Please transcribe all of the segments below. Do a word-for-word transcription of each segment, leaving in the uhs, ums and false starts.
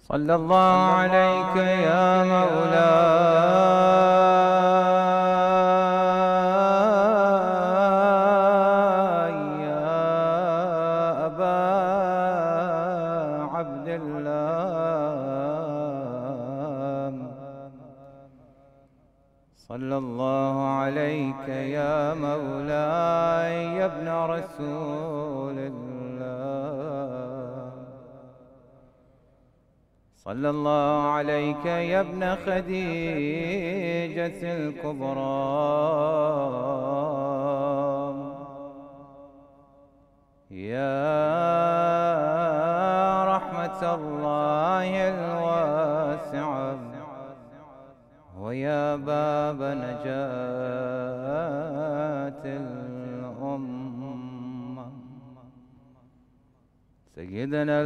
صلى الله عليك يا مولاي يا أبا عبد الله. صلى الله عليك يا مولاي يا ابن رسول الله. صلى الله عليك يا ابن خديجة الكبرى يا رحمة الله الواسعة ويا باب نجاة الأمة. سيدنا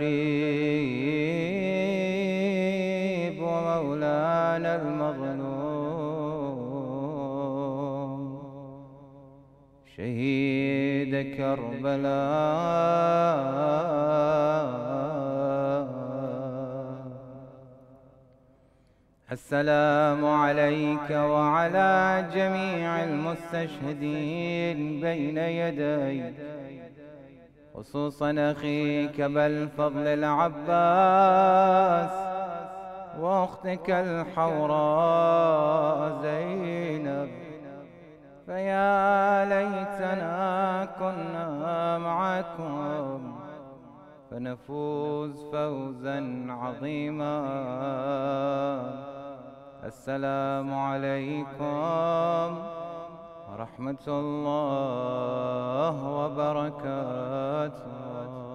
الغريب ومولانا المظلوم شهيد كربلاء. السلام عليك وعلى جميع المستشهدين بين يدي خصوصا أخيك بالفضل العباس وأختك الحوراء زينب. فيا ليتنا كنا معكم فنفوز فوزا عظيما. السلام عليكم ورحمة الله وبركاته.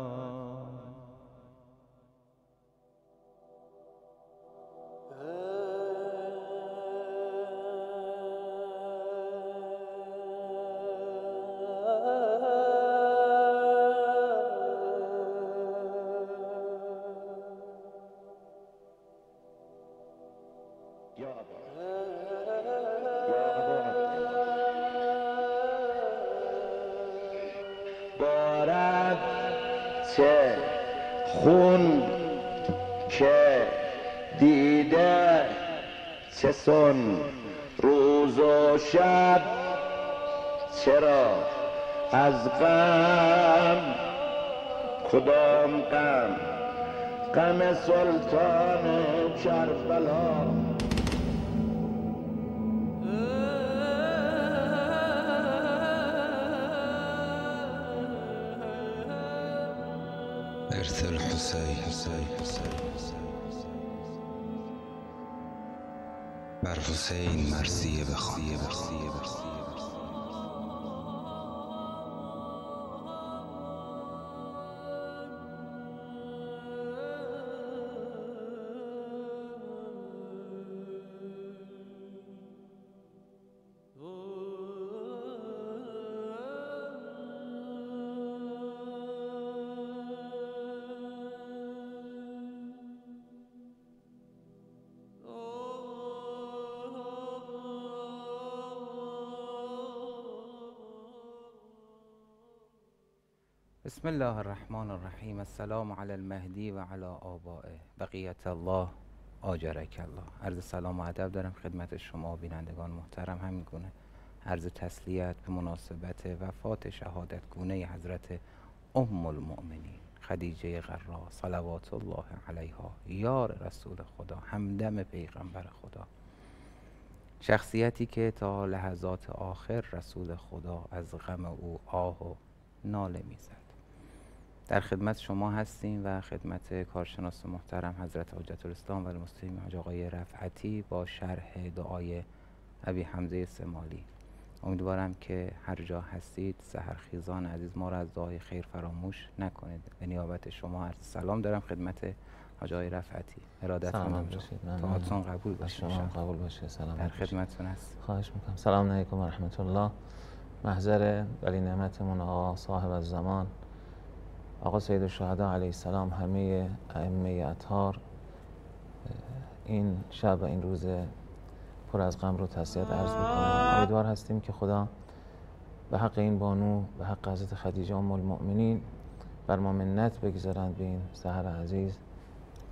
بارد چه خون که دیده چه سن روز و شب، چرا از غم کدام غم؟ غم سلطان کربلا. إرث الحسين بر حسین مرثیه بخوان. بسم الله الرحمن الرحیم. السلام علی المهدی و علی آبائه بقیت الله آجرک الله. عرض سلام و ادب دارم خدمت شما بینندگان محترم. همین گونه عرض تسلیت به مناسبت وفات شهادت گونه حضرت ام المؤمنین خدیجه غرا صلوات الله علیها یار رسول خدا، همدم پیغمبر خدا، شخصیتی که تا لحظات آخر رسول خدا از غم او آه و ناله میزد. در خدمت شما هستیم و خدمت کارشناس محترم حضرت حجت الاسلام و المسلمین حاج آقای رفعتی با شرح دعای ابی حمزه سمالی. امیدوارم که هر جا هستید سحرخیزان عزیز ما را از دعای خیر فراموش نکنید. به نیابت شما عرض سلام دارم خدمت حاج آقای رفعتی. ارادتمند باشید. دعاتون قبول باشه. شما قبول باشه. سلام. در خدمتتون هست. خواهش میکنم. سلام علیکم و رحمت الله. محضر ولی نعمتمون آقا صاحب الزمان آقا سید الشهدا علیه السلام، همه ائمه اطهار، این شب و این روز پر از غم رو تسلیت عرض میکنم. امیدوار هستیم که خدا به حق این بانو، به حق حضرت خدیجه ام المؤمنین بر ما منت بگذارند به این سحر عزیز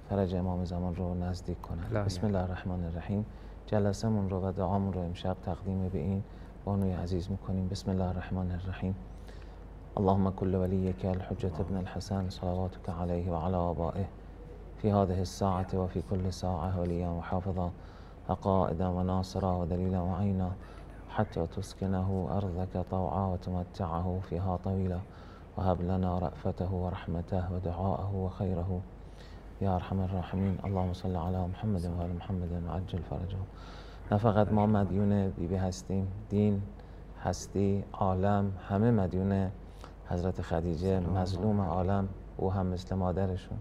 فرج امام زمان رو نزدیک کنند. بسم الله الرحمن الرحیم. جلسمون رو و دعامون رو امشب تقدیم به این بانوی عزیز میکنیم. بسم الله الرحمن الرحیم. اللهم كل وليك الحجة ابن الحسن صلواتك عليه وعلى آبائه في هذه الساعة وفي كل ساعة وليا وحافظا وقائدا وناصرا ودليلا وعينا حتى تسكنه أرضك طوعا وتمتعه فيها طويلا وهب لنا رأفته ورحمته ودعاءه وخيره یا ارحم الراحمین. اللهم صل علی محمد و آل محمد و عجل فرجه. نه فقط ما مدیون بیبی هستیم، دین، هستی، عالم، همه مدیون حضرت خدیجه مظلوم عالم. او هم مثل مادرشون،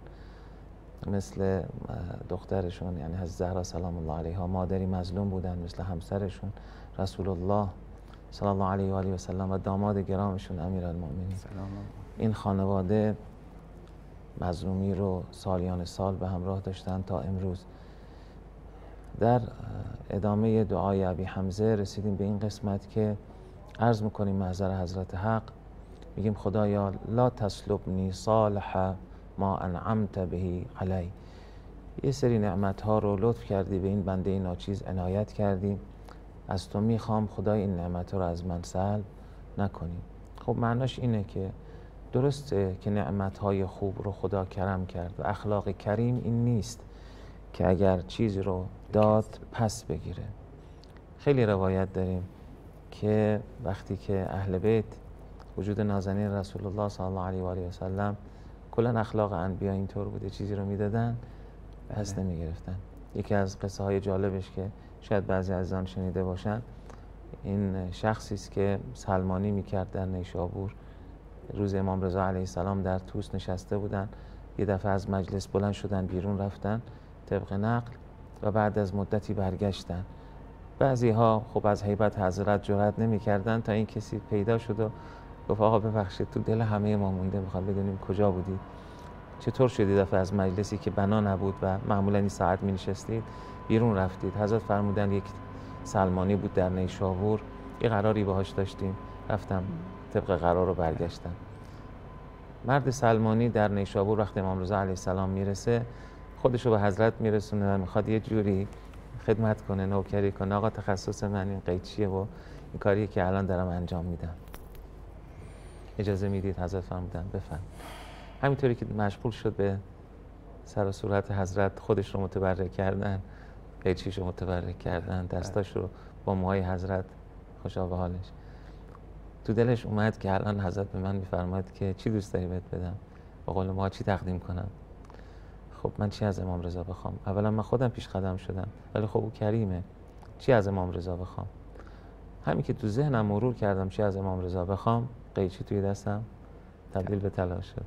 مثل دخترشون یعنی حضرت زهرا سلام الله علیها مادری مظلوم بودن، مثل همسرشون رسول الله صلی الله علیه و آله و سلم و داماد گرامشون امیرالمؤمنین. این خانواده مظلومی رو سالیان سال به همراه داشتن تا امروز. در ادامه دعای ابی حمزه رسیدیم به این قسمت که عرض میکنیم محضر حضرت حق، میگیم خدایا لا تسلبنی صالح ما انعمت به علی. یه سری نعمت ها رو لطف کردی به این بنده ناچیز عنایت کردی، از تو میخوام خدای این نعمت رو از من سلب نکنی. خب معناش اینه که درسته که نعمتهای خوب رو خدا کرم کرد و اخلاق کریم این نیست که اگر چیزی رو داد پس بگیره. خیلی روایت داریم که وقتی که اهل بیت وجود نازنین رسول الله صلی الله علیه و آله و سلم کلا اخلاق انبیا اینطور بوده، چیزی رو میدادن پس نمیگرفتن. یکی از قصه های جالبش که شاید بعضی از آن شنیده باشن، این شخصی است که سلمانی میکرد در نیشابور. روز امام رضا علیه السلام در طوس نشسته بودن، یه دفعه از مجلس بلند شدن بیرون رفتن طبق نقل و بعد از مدتی برگشتن. بعضی ها خب از هیبت حضرت جرئت نمی‌کردن تا این کسی پیدا شد و گفت آقا ببخشید تو دل همه ما مونده، می‌خوام بدونیم کجا بودید، چطور شدید دفعه از مجلسی که بنا نبود و معمولا این ساعت می‌نشستید بیرون رفتید؟ حضرت فرمودن یک سلمانی بود در نیشابور، یه قراری باهاش داشتیم، رفتم طبق قرار رو برگشتن. مرد سلمانی در نیشابور وقتی امام رضا علیه السلام میرسه خودش رو به حضرت میرسونه و میخواد یه جوری خدمت کنه، نوکری کنه. آقا تخصص من این قیچیه و این کاریه که الان دارم انجام میدم، اجازه میدید؟ حضرت فرمودن بفرم. همینطوری که مشغول شد به سر و صورت حضرت خودش رو متبرک کردن، قیچیش رو متبرک کردن، دستاش رو با موهای حضرت خوشا به حالش. تو دلش اومد که الان حضرت به من میفرماید که چی دوست داری بهت بدم، با قول ما چی تقدیم کنم. خب من چی از امام رضا بخوام؟ اولا من خودم پیش قدم شدم، ولی خب او کریمه، چی از امام رضا بخوام؟ همین که تو ذهنم مرور کردم چی از امام رضا بخوام، قیچی توی دستم تبدیل به طلا شد.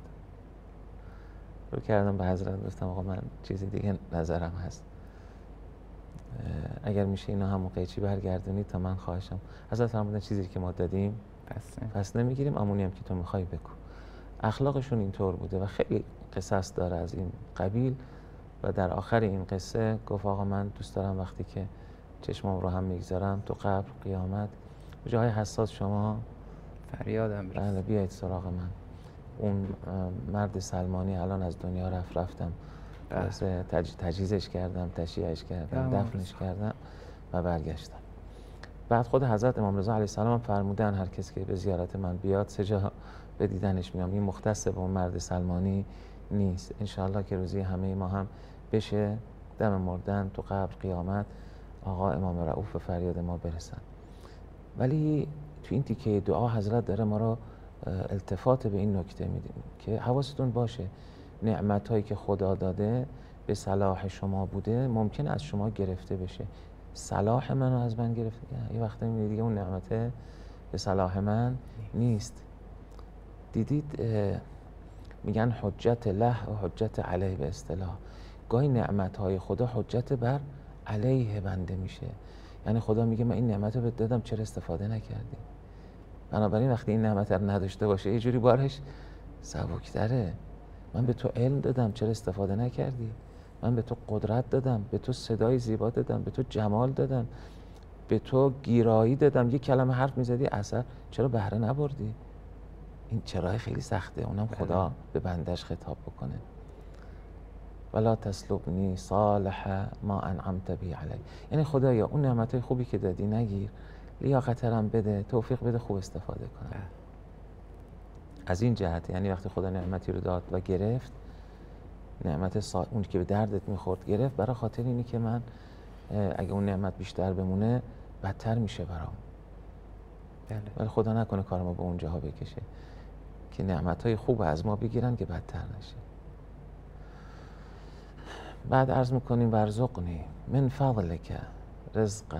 رو کردم به حضرت گفتم آقا من چیزی دیگه نظرم هست، اگر میشه اینا همون قیچی برگردونید تا من خواهشم. حضرت فرمودن چیزی که ما دادیم پس, پس نمیگیریم، امونی هم که تو میخوای بگو. اخلاقشون اینطور بوده و خیلی قصص داره از این قبیل. و در آخر این قصه گفت آقا من دوست دارم وقتی که چشمام رو هم میگذارم تو قبر قیامت جای حساس شما فریادم برس، بله بیایید سراغ من. اون مرد سلمانی الان از دنیا رفت، رفتم تج... تجهیزش کردم، تشییعش کردم، دفنش کردم و برگشتم. بعد خود حضرت امام رضا علیه السلام فرمودن هر کسی که به زیارت من بیاد سه جا به دیدنش میام. این مختص به اون مرد سلمانی نیست، انشاءالله که روزی همه ما هم بشه دم مردن تو قبر قیامت آقا امام رؤوف فریاد ما برسن. ولی تو این تیکه دعا حضرت داره ما رو التفات به این نکته میدیم که حواستون باشه نعمت هایی که خدا داده به صلاح شما بوده ممکن از شما گرفته بشه. صلاح منو از من گرفته، یه وقتا میبینید دیگه اون نعمته به صلاح من نیست. دیدید میگن حجت له و حجت علیه به اصطلاح. گاهی نعمت های خدا حجت بر علیه بنده میشه، یعنی خدا میگه من این نعمت رو بهت دادم چرا استفاده نکردی؟ بنابراین وقتی این نعمت رو نداشته باشه یه جوری بارش سبکتره. من به تو علم دادم چرا استفاده نکردی؟ من به تو قدرت دادم، به تو صدای زیبا دادم، به تو جمال دادم، به تو گیرایی دادم، یه کلمه حرف میزدی اثر، چرا بهره نبردی؟ این چرای خیلی سخته، اونم خدا به بندش خطاب بکنه. ولا تسلبنی صالح ما انعمت بی علی. یعنی خدایا اون نعمتهای خوبی که دادی نگیر، لیاقترم بده، توفیق بده خوب استفاده کنم. از این جهت یعنی وقتی خدا نعمتی رو داد و گرفت، نعمت سا... اون که به دردت میخورد گرفت، برای خاطر اینی که من اگه اون نعمت بیشتر بمونه بدتر میشه برام. بله. ولی خدا نکنه کار ما به اون جاها بکشه که نعمتهای خوب از ما بگیرن که بدتر نشه. بعد عرض میکنیم ورزقنی من فضلک رزقا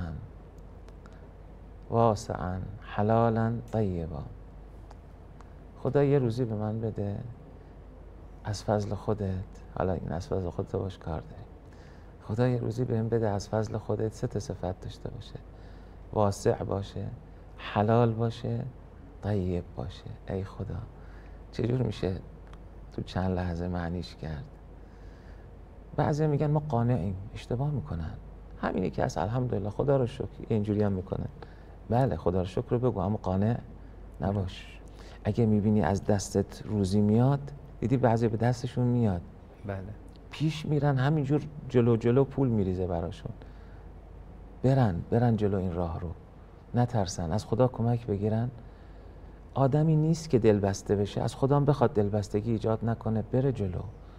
واسعا حلالا طیبا. خدا یه روزی به من بده از فضل خودت. حالا این از فضل خودت باش کار داری. خدا یه روزی بهم بده از فضل خودت سه تا صفت داشته باشه: واسع باشه، حلال باشه، طیب باشه. ای خدا چجور میشه تو چند لحظه معنیش کرد؟ بعضی میگن ما قانعیم. اشتباه میکنن. همینی که از الحمدلله خدا رو شکر اینجوری هم میکنن. بله خدا رو شکر رو بگو اما قانع نباش. اگه میبینی از دستت روزی میاد، دیدی بعضی به دستشون میاد، بله پیش میرن همینجور جلو جلو پول میریزه براشون. برن برن جلو این راه رو، نترسن، از خدا کمک بگیرن. آدمی نیست که دلبسته بشه، از خدا هم بخواد دلبستگی ایجاد نکنه، بره جلو.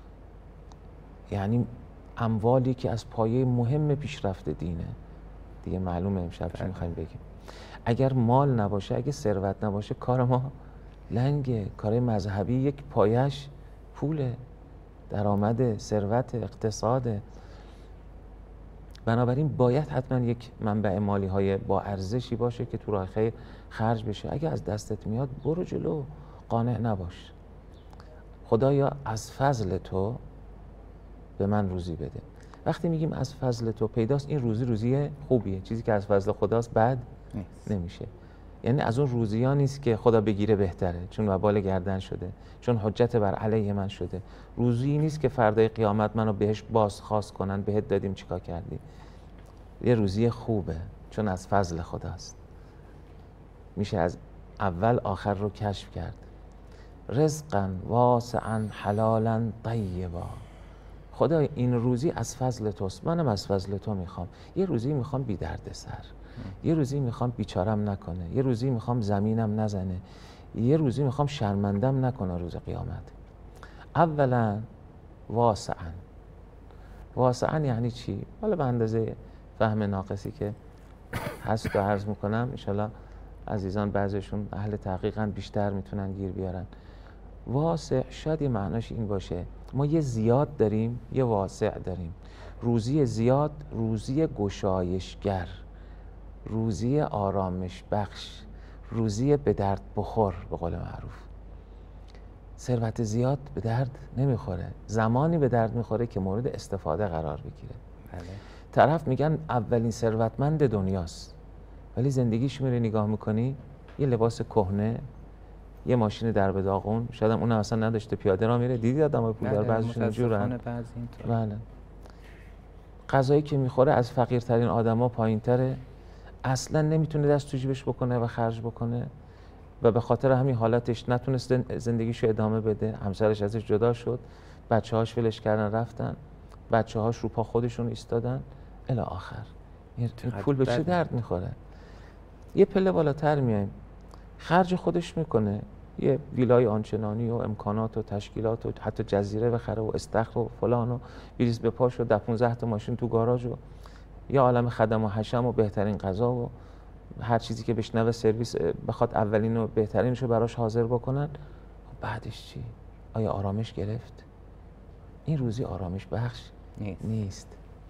یعنی اموالی که از پایه مهم پیشرفت دینه دیگه. معلومه امشب چی میخوایم بگیم. اگر مال نباشه، اگه ثروت نباشه، کار ما لنگه. کار مذهبی یک پایش پوله، درآمد، ثروت، اقتصاده. بنابراین باید حتما یک منبع مالی های با ارزشی باشه که تو راه خیر خرج بشه. اگه از دستت میاد برو جلو، قانع نباش. خدایا از فضل تو به من روزی بده. وقتی میگیم از فضل تو، پیداست این روزی روزی خوبیه. چیزی که از فضل خداست بد نیست. نمیشه. یعنی از اون روزی ها نیست که خدا بگیره بهتره چون وبال گردن شده، چون حجت بر علیه من شده. روزی نیست که فردای قیامت منو بهش بازخواست کنن بهت دادیم چیکار کردی. یه روزی خوبه چون از فضل خداست. میشه از اول آخر رو کشف کرد. رزقا واسعا حلالا طیبا. خدا این روزی از فضل توست، منم از فضل تو میخوام. یه روزی میخوام بی درد سر، یه روزی میخوام بیچارم نکنه، یه روزی میخوام زمینم نزنه، یه روزی میخوام شرمندم نکنه روز قیامت. اولا واسعا. واسعا یعنی چی؟ حالا به اندازه فهم ناقصی که هست و عرض میکنم، انشالله عزیزان بعضیشون اهل تحقیقاً بیشتر میتونن گیر بیارن. واسع شاید یه معناش این باشه ما یه زیاد داریم یه واسع داریم. روزی زیاد روزی گشایشگر، روزی آرامش بخش، روزی به درد بخور به قول معروف. ثروت زیاد به درد نمیخوره، زمانی به درد میخوره که مورد استفاده قرار بگیره. بله. طرف میگن اولین ثروتمند دنیاست ولی زندگیش میره نگاه میکنی یه لباس کهنه، یه ماشین در به داغون، شاید هم اون اصلا نداشته، پیاده را میره. دیدی آدمای پولدار بعضیشون اینجورن. بله. غذایی که میخوره از فقیرترین آدما پایینتره، اصلا نمیتونه دست تو جیبش بکنه و خرج بکنه و به خاطر همین حالتش نتونست زندگیشو ادامه بده. همسرش ازش جدا شد، بچه‌هاش ولش کردن رفتن، بچه‌هاش رو پا خودشون ایستادن الی آخر. این پول به چه درد میخوره؟ یه پله بالاتر میایم، خرج خودش میکنه، یه ویلای آنچنانی و امکانات و تشکیلات و حتی جزیره بخره و استخر و فلان و بریز به پاش و ده پونزده تا ماشین تو گاراژ و یه عالم خدم و حشم و بهترین غذا و هر چیزی که بشنوه سرویس بخواد اولین و بهترینشو براش حاضر بکنن. خب بعدش چی؟ آیا آرامش گرفت؟ این روزی آرامش بخش نیست, نیست.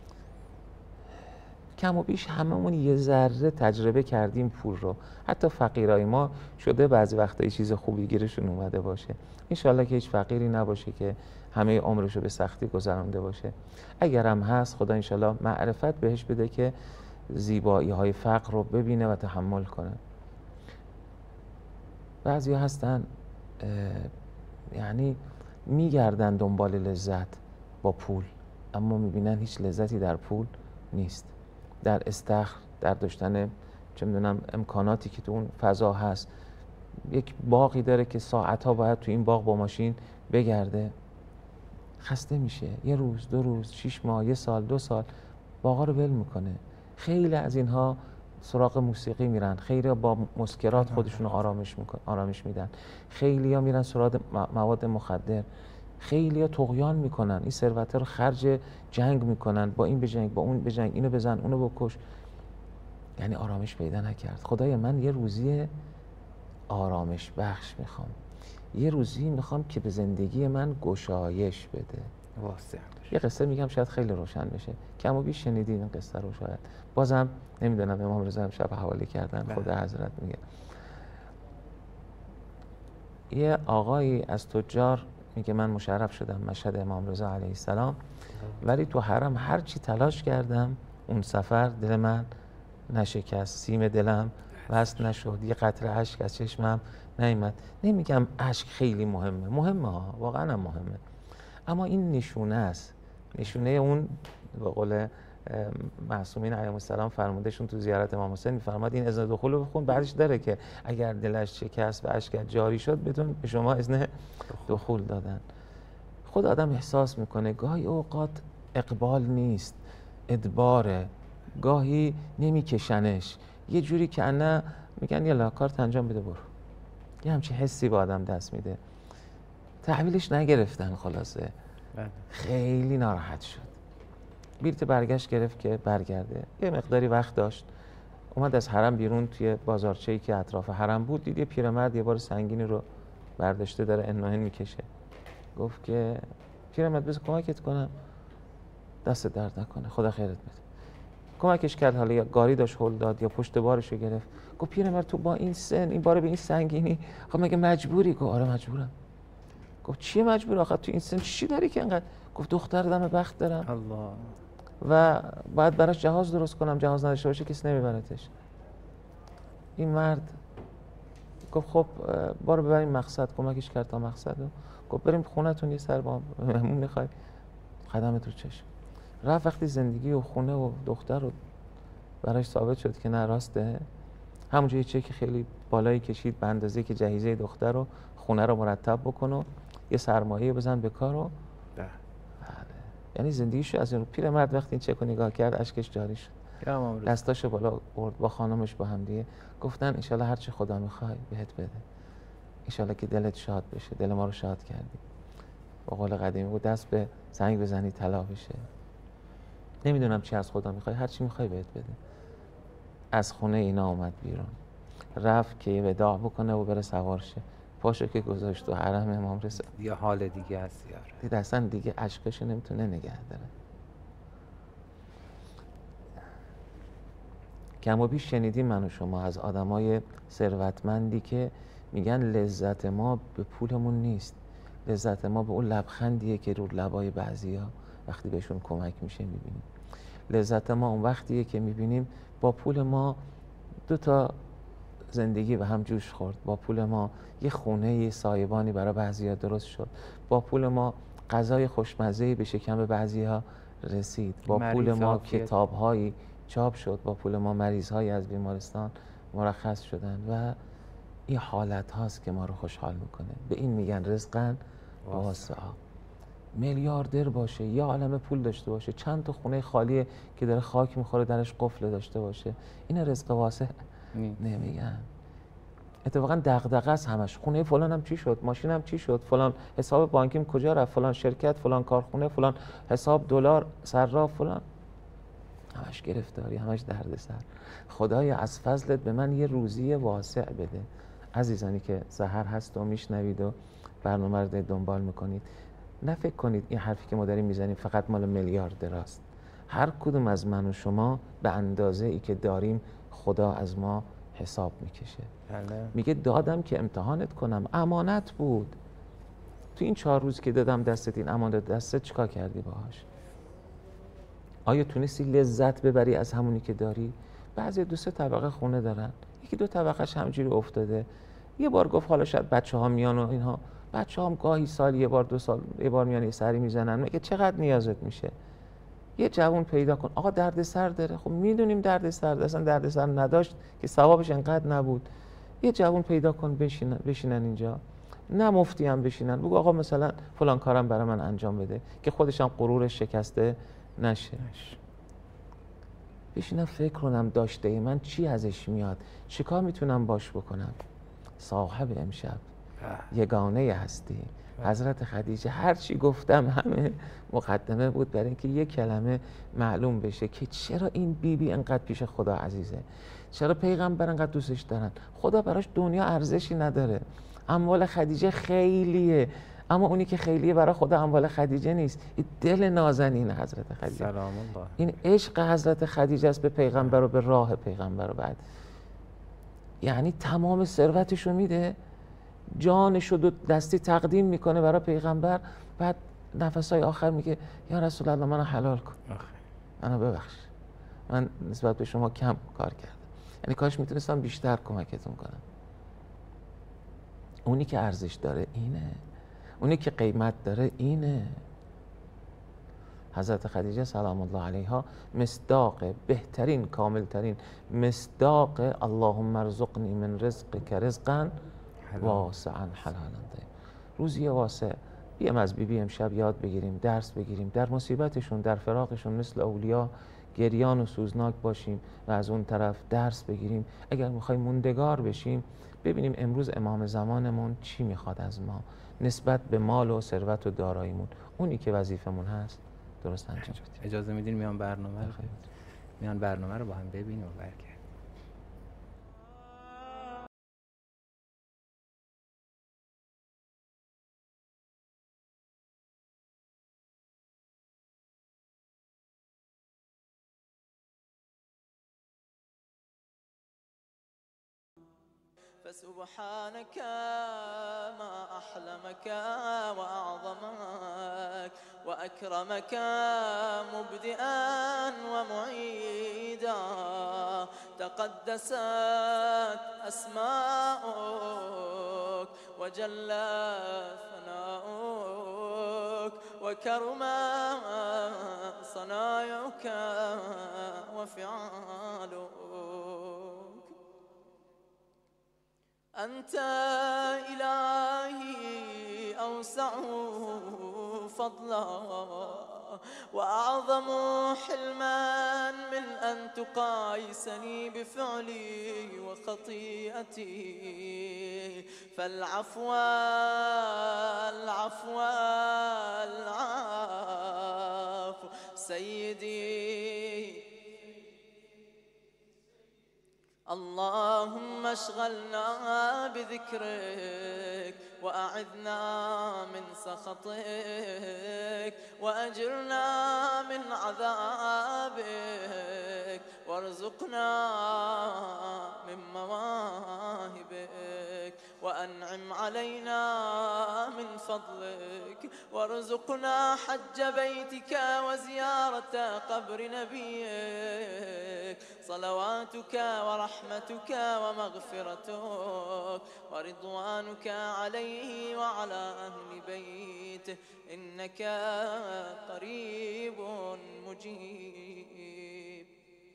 کم و بیش هممون یه ذره تجربه کردیم پول رو. حتی فقیرای ما شده بعضی وقتا یه چیز خوبی گیرشون اومده باشه. انشالله که هیچ فقیری نباشه که همه عمرشو به سختی گذرانده باشه. اگر هم هست خدا انشالله معرفت بهش بده که زیبایی های فقر رو ببینه و تحمل کنه. بعضی هستن یعنی میگردن دنبال لذت با پول، اما میبینن هیچ لذتی در پول نیست، در استخر، در داشتن چه میدونم امکاناتی که تو اون فضا هست. یک باغی داره که ساعتها باید تو این باغ با ماشین بگرده، خسته میشه، یه روز، دو روز، شش ماه، یه سال، دو سال باغا رو ول میکنه. خیلی از اینها سراغ موسیقی میرن، خیلی با مسکرات خودشون رو آرامش میکن، آرامش میدن، خیلی ها میرن سراغ مواد مخدر، خیلی ها طغیان میکنن، این ثروت رو خرج جنگ میکنن، با این بجنگ، با اون بجنگ، اینو بزن، اونو بکش. یعنی آرامش پیدا نکرد. خدایا من یه روزی آرامش بخش میخوام، یه روزی میخوام که به زندگی من گشایش بده. واسه یه قصه میگم شاید خیلی روشن بشه، کم و بیش شنیدین این قصه رو شاید، بازم نمیدونم امام رضا شب حواله کردن، خدا حضرت میگه. یه آقایی از تجار میگه من مشرف شدم مشهد امام رضا علیه السلام، ولی تو حرم هر چی تلاش کردم اون سفر دل من نشکست، سیم دلم وصل نشد، یه قطره اشک از چشمم نیامد. نمیگم اشک خیلی مهمه، مهمه ها، واقعا هم مهمه، اما این نشونه است، نشونه اون به قول معصومین علیهم السلام فرمودشون تو زیارت امام حسین میفرماد این اذن دخول رو بخون، بعدش داره که اگر دلش شکست و اشک جاری شد بدون به شما اذن دخول دادن. خود آدم احساس میکنه گاهی اوقات اقبال نیست، ادباره، گاهی نمیکشنش، یه جوری که انا میگن یلا کارت انجام بده برو، یه همچین حسی با آدم دست میده. تحویلش نگرفتن، خلاصه خیلی ناراحت شد، بیرت برگشت گرفت که برگرده. یه مقداری وقت داشت، اومد از حرم بیرون، توی بازارچه‌ای که اطراف حرم بود دید یه پیرمرد یه بار سنگینی رو برداشته داره انوهن میکشه. گفت که پیرمرد بذار کمکت کنم. دست درد نکنه، خدا خیرت بده. کمکش کرد، حالا یا گاری داشت هل داد یا پشت بارش رو گرفت. گفت پیرمرد تو با این سن این باره به این سنگینی، خب مگه مجبوری؟ گفت آره مجبورم. گفت چیه مجبور؟ آخه تو این سن چی داری که انقدر؟ گفت دختر دم بخت دارم الله، و باید براش جهاز درست کنم، جهاز نداشته باشه کسی نمیبرتش. این مرد گفت خب بارو ببریم مقصد. کمکش کرد تا مقصد رو. گفت بریم خونتون یه سر با مهمون میخوای؟ قدمت رو چشم. رفت. وقتی زندگی و خونه و دختر رو براش ثابت شد که نه راسته، همونجا یه چک خیلی بالایی کشید به اندازه که جهیزه دختر رو خونه رو مرتب بکن و یه سرمایه بزن به کار و بله. یعنی زندگیشو از اون پیرمرد وقتی این چک رو نگاه کرد اشکش جاری شد، دستاشو بالا برد با خانمش با هم دیگه گفتن انشالله هر چی خدا میخوای بهت بده، انشالله که دلت شاد بشه، دل ما رو شاد کردی. با قول قدیمی بود دست به سنگ بزنی طلا بشه. نمیدونم چی از خدا میخوای، هر چی میخوای بهت بده. از خونه اینا اومد بیرون، رفت که وداع بکنه و بره سوار شه. پاشو که گذاشت تو حرم امام رضا، یه حال دیگه است یاره. دید اصلا دیگه اشکشو نمیتونه نگه داره. کم و بیش شنیدیم من و شما از آدمای ثروتمندی که میگن لذت ما به پولمون نیست، لذت ما به اون لبخندیه که رو لبای بعضیا وقتی بهشون کمک میشه میبینیم. لذت ما اون وقتیه که میبینیم با پول ما دو تا زندگی به هم جوش خورد، با پول ما یه خونه یه سایبانی برای بعضیا درست شد، با پول ما غذای خوشمزه‌ای به شکم بعضیا رسید، با پول ما کتاب‌هایی چاپ شد، با پول ما مریض‌هایی از بیمارستان مرخص شدن و این حالت هاست که ما رو خوشحال میکنه. به این میگن رزقن واسعا. میلیاردر باشه، یا عالم پول داشته باشه، چند تا خونه خالیه که داره خاک میخوره درش قفل داشته باشه، این رزق واسع نمیگن. اتفاقا دغدغه است همش. خونه فلانم چی شد، ماشینم چی شد، فلان حساب بانکیم کجا رفت، فلان شرکت، فلان کارخونه، فلان حساب دلار صراف، فلان، همش گرفتاری، همش دردسر. خدایا از فضلت به من یه روزی واسع بده. عزیزانی که سحر هست و میشنوید و برنامه رو دنبال میکنید، نه فکر کنید این حرفی که ما داریم میزنیم فقط مال میلیاردراست. هر کدوم از من و شما به اندازه ای که داریم خدا از ما حساب میکشه. بله. میگه دادم که امتحانت کنم، امانت بود. تو این چهار روز که دادم دستت، این امانت دستت، چیکار کردی باهاش؟ آیا تونستی لذت ببری از همونی که داری؟ بعضی دو سه طبقه خونه دارن، یکی دو طبقهش همجوری افتاده. یه بار گفت حالا شاید بچه ها میان و اینها، بچه هم گاهی سال یه بار دو سال یه بار میان یه سری میزنن. مگه چقدر نیازت میشه؟ یه جوون پیدا کن. آقا دردسر داره، خب میدونیم دردسر، اصلا دردسر نداشت که ثوابش انقدر نبود. یه جوون پیدا کن بشینن, بشینن اینجا. نه مفتی هم بشینن بگو آقا مثلا فلان کارم برای من انجام بده که خودش هم غرورش شکسته نشه. بشینم فکر کنم داشته من چی ازش میاد، چی کار میتونم باش بکنم. صاحب امشب یگانه هستی حضرت خدیجه، هر چی گفتم همه مقدمه بود برای اینکه یک کلمه معلوم بشه که چرا این بیبی بی انقدر پیش خدا عزیزه، چرا پیغمبر انقدر دوستش دارن. خدا براش دنیا ارزشی نداره، اموال خدیجه خیلیه، اما اونی که خیلیه برای خدا اموال خدیجه نیست، این دل نازنین حضرت خدیجه، سلام الله، این عشق حضرت خدیجه است به پیغمبر و به راه پیغمبر. و بعد یعنی تمام ثروتشو میده، جانشو دو دستی تقدیم میکنه برای پیغمبر، بعد نفسهای آخر میگه یا رسول الله منو حلال کن، منو ببخش، من نسبت به شما کم کار کردم، یعنی کاش میتونستم بیشتر کمکتون کنم. اونی که ارزش داره اینه، اونی که قیمت داره اینه. حضرت خدیجه سلام الله علیها مصداق بهترین کاملترین مصداق اللهم ارزقنی من رزقک رزقا واسعا حلالا. روزی واسع بیام از بی بی امشب یاد بگیریم، درس بگیریم، در مصیبتشون در فراقشون مثل اولیا گریان و سوزناک باشیم و از اون طرف درس بگیریم. اگر میخوایم موندگار بشیم ببینیم امروز امام زمانمون چی میخواد از ما نسبت به مال و ثروت و داراییمون، اونی که وظیفمون هست درست انجام بدیم. اجازه میدین میان برنامه رو میان برنامه رو با هم ببینیم و برگردیم. فسبحانك ما أحلمك وأعظمك وأكرمك مبدئا ومعيدا، تقدست أسماؤك وجلت ثناؤك وكرما صنايعك وفعالك. أنت إلهي أوسع فضلا وأعظم حلما من أن تقايسني بفعلي وخطيئتي، فالعفو العفو العفو سيدي. اللهم اشغلنا بذكرك وأعذنا من سخطك وأجرنا من عذابك وارزقنا من مواهبك وأنعم علينا من فضلك وارزقنا حج بيتك وزيارة قبر نبيك، صلواتك ورحمتك ومغفرتك ورضوانك عليه وعلى أهل بيته، إنك قريب مجيب.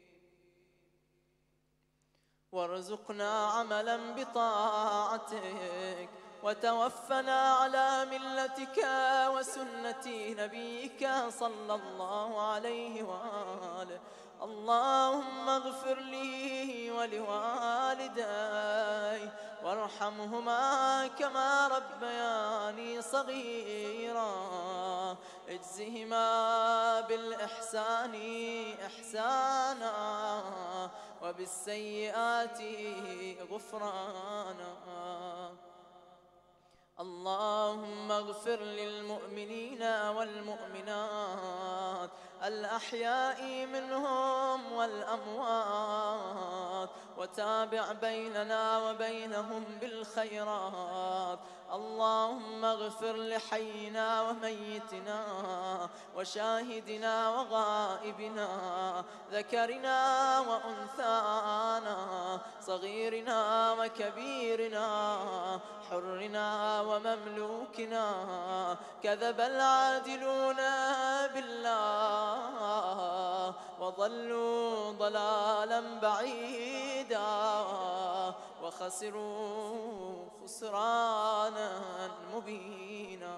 وارزقنا عملا بطاعتك وتوفنا على ملتك وسنة نبيك صلى الله عليه وآله. اللهم اغفر لي ولوالدي وارحمهما كما ربياني صغيرا، اجزهما بالإحسان إحسانا وبالسيئات غفرانا. اللهم اغفر للمؤمنين والمؤمنات الأحياء منهم والأموات وتابع بيننا وبينهم بالخيرات. اللهم اغفر لحينا وميتنا وشاهدنا وغائبنا، ذكرنا وأنثانا، صغيرنا وكبيرنا، حرنا ومملوكنا. كذب العادلون بالله وضلوا ضلالا بعيدا، وخسروا خسرانا مبينا.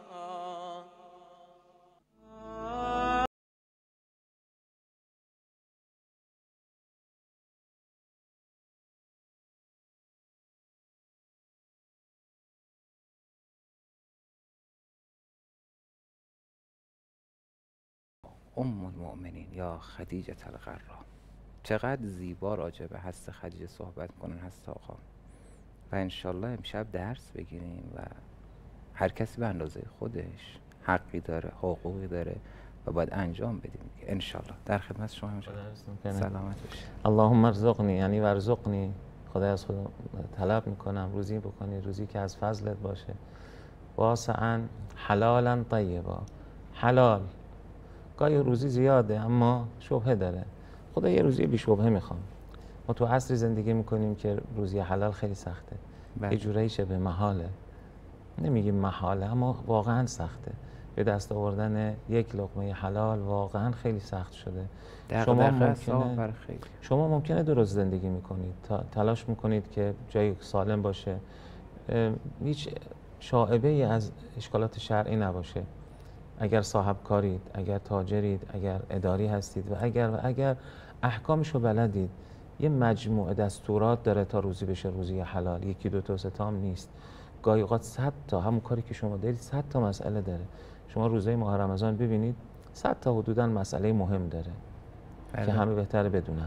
ام المؤمنین یا خدیجه القرا، چقدر زیبا راجع به هست خدیجه صحبت کنن هست آقا، و انشالله امشب درس بگیریم و هر کسی به اندازه خودش حقی داره، حقوقی داره و باید انجام بدیم انشالله. در خدمت شما همشون. سلامت باشید. اللهم ارزقنی، یعنی ورزقنی، خدا از خود طلب میکنم روزی بکنی، روزی که از فضلت باشه، واسعا حلالا طیبا. حلال گاهی روزی زیاده اما شبهه داره، خدا یه روزی بی شبهه میخوام. ما تو عصری زندگی میکنیم که روزی حلال خیلی سخته، بله. یه جورایی شبه محاله، نمیگیم محاله اما واقعا سخته. به دست آوردن یک لقمه حلال واقعا خیلی سخت شده. شما ممکنه شما ممکنه درست زندگی میکنید، تلاش میکنید که جای سالم باشه، هیچ شائبه ای از اشکالات شرعی نباشه. اگر صاحب کارید، اگر تاجرید، اگر اداری هستید و اگر و اگر احکامشو بلدید، یه مجموعه دستورات داره تا روزی بشه روزی حلال. یکی دو تا ستام نیست، گاهی اوقات صد تا، همون کاری که شما دارید صد تا مسئله داره. شما روزه ماه رمضان ببینید صد تا حدوداً مسئله مهم داره بله. که همه بهتره بدونن.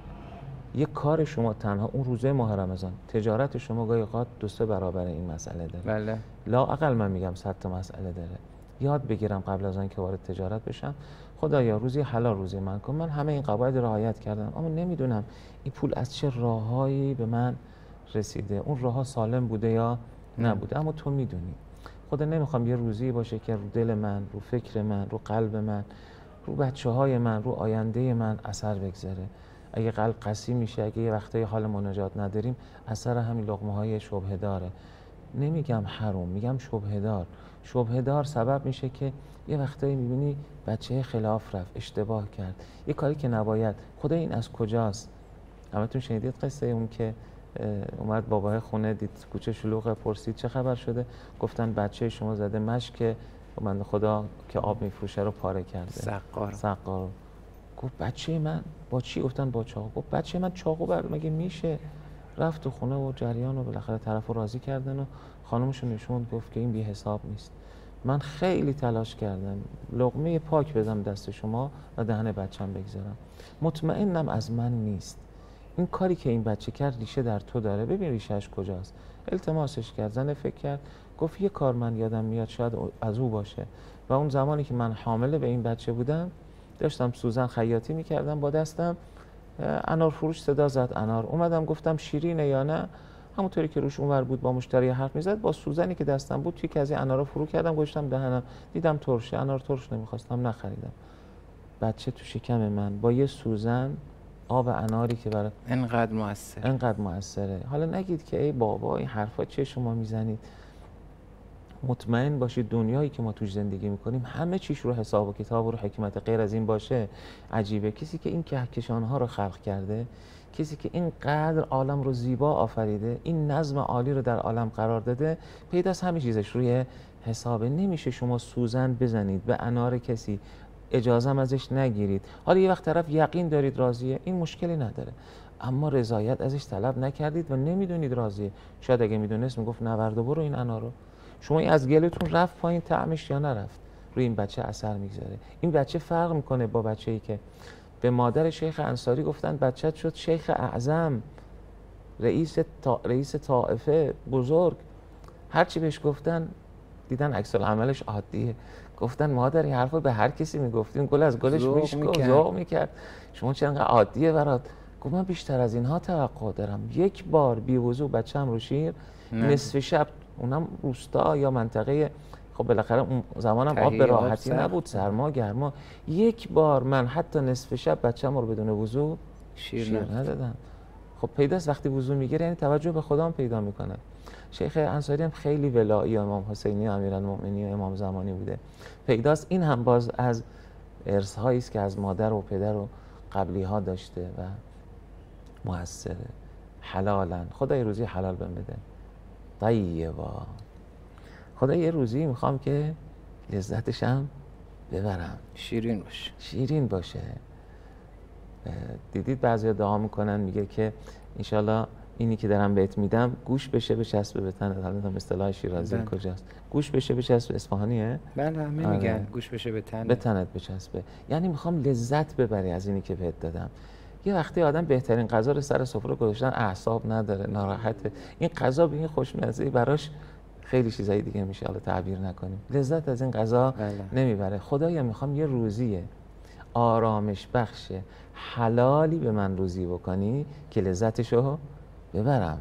یه کار شما تنها اون روزه ماه رمضان، تجارت شما گاهی اوقات دو سه برابر این مسئله داره بله. لااقل من میگم صد تا مسئله داره. یاد بگیرم قبل از آن که وارد تجارت بشم، خدایا روزی حلال روزی من کن. من همه این قواعد رعایت کردم اما نمیدونم این پول از چه راههایی به من رسیده، اون راهها سالم بوده یا نبوده. اما تو میدونی. خدا نمیخوام یه روزی باشه که رو دل من، رو فکر من، رو قلب من، رو بچه های من، رو آینده من اثر بگذاره. اگه قلب قسی میشه، اگه یه وقتای حال مناجات نداریم، اثر همین لقمه های شبهه داره. نمیگم حرام، میگم شبهه دار. شبهه دار سبب میشه که یه وقتایی میبینی بچه خلاف رفت، اشتباه کرد، یه کاری که نباید. خدا این از کجاست؟ همتون شنیدید قصه اون که اومد بابای خونه دید کوچه شلوغه، پرسید چه خبر شده؟ گفتن بچه شما زده مشک من خدا که آب میفروشه رو پاره کرده. سقار سقار گفت بچه من با چی؟ گفتن با چاقو. گفت بچه من چاقو بر مگه میشه؟ رفت تو خونه و جریان و بالاخره طرفو راضی کردن و خانمشو نشوند، گفت که این بی حساب نیست. من خیلی تلاش کردم لقمه پاک بدم دست شما و دهن بچم بگذارم. مطمئنم از من نیست. این کاری که این بچه کرد ریشه در تو داره. ببین ریشهش کجاست. التماسش کرد، زن فکر کرد، گفت یه کار من یادم میاد شاید از او باشه. و اون زمانی که من حامله به این بچه بودم داشتم سوزن خیاطی میکردم با دستم، انار فروش صدا زد انار. اومدم گفتم شیرینه یا نه، همونطوری که روش اونور بود با مشتری حرف میزد، با سوزنی که دستم بود توی که از این انارا فرو کردم گذاشتم دهنم. دیدم ترشه، انار ترش نمیخواستم نخریدم. بچه تو شکم من با یه سوزن آب اناری که برای انقدر موثر انقدر موثره. حالا نگید که ای بابا این حرفا چیه شما میزنید. مطمئن باشید دنیایی که ما توش زندگی میکنیم همه چیش رو حساب و کتاب و رو حکمت. غیر از این باشه عجیبه. کسی که این کهکشانها رو خلق کرده، کسی که اینقدر عالم رو زیبا آفریده، این نظم عالی رو در عالم قرار داده، پیداست همه چیزش روی حسابه. نمیشه شما سوزن بزنید به انار کسی، اجازه هم ازش نگیرید. حالا یه وقت طرف یقین دارید راضیه، این مشکلی نداره، اما رضایت ازش طلب نکردید و نمیدونید راضیه. شاید اگه میدونست میگفت نورد و برو این انارو. شما این از گلتون رفت پایین طعمش یا نرفت، روی این بچه اثر میگذاره. این بچه فرق میکنه با بچه‌ای که به مادر شیخ انصاری گفتن بچه‌ت شد شیخ اعظم، رئیس تا... رئیس طائفه بزرگ. هرچی بهش گفتن دیدن عکس العملش عادیه. گفتن مادر این حرفو به هر کسی میگفتین گل از گلش میشکفت، ذوق میکرد. شما چرا انقدر عادیه برات؟ گفت من بیشتر از اینها توقع دارم. یک بار بی وضو بچه‌م رو شیر نصف شب، اونم روستا یا منطقه، خب بالاخره اون زمانم آب به راحتی نبود، سرما گرما، یک بار من حتی نصف شب بچه‌م رو بدون وضو شیر, شیر ندادم. خب پیداست وقتی وضو میگیره یعنی توجه به خدا هم پیدا میکنه. شیخ انصاری هم خیلی ولایی امام حسینی امیرالمؤمنین و امام زمانی بوده. پیداست این هم باز از ارث‌هایی است که از مادر و پدر و قبلی ها داشته و موثره. حلالا، خدا یه روزی حلال بهم بده. طیبا، خدا یه روزی میخوام که لذتش هم ببرم، شیرین باشه. شیرین باشه. دیدید بعضیا دعا میکنن میگه که انشالله اینی که دارم بهت میدم گوش بشه بچسبه به تنت. حالا اصطلاح شیرازی بله. کجاست؟ گوش بشه بچسبه، اصفهانیه؟ بله همه آره. میگن گوش بشه به تن. به تنت بچسبه، یعنی میخوام لذت ببری از اینی که بهت دادم. یه وقتی آدم بهترین غذا رو سر سفره گذاشتن اعصاب نداره، ناراحته، این غذا به این خوشمزه براش خیلی چیزای دیگه میشه، حالا تعبیر نکنیم، لذت از این غذا بله. نمیبره. خدایا میخوام یه روزیه آرامش بخش حلالی به من روزی بکنی که لذتشو ببرم.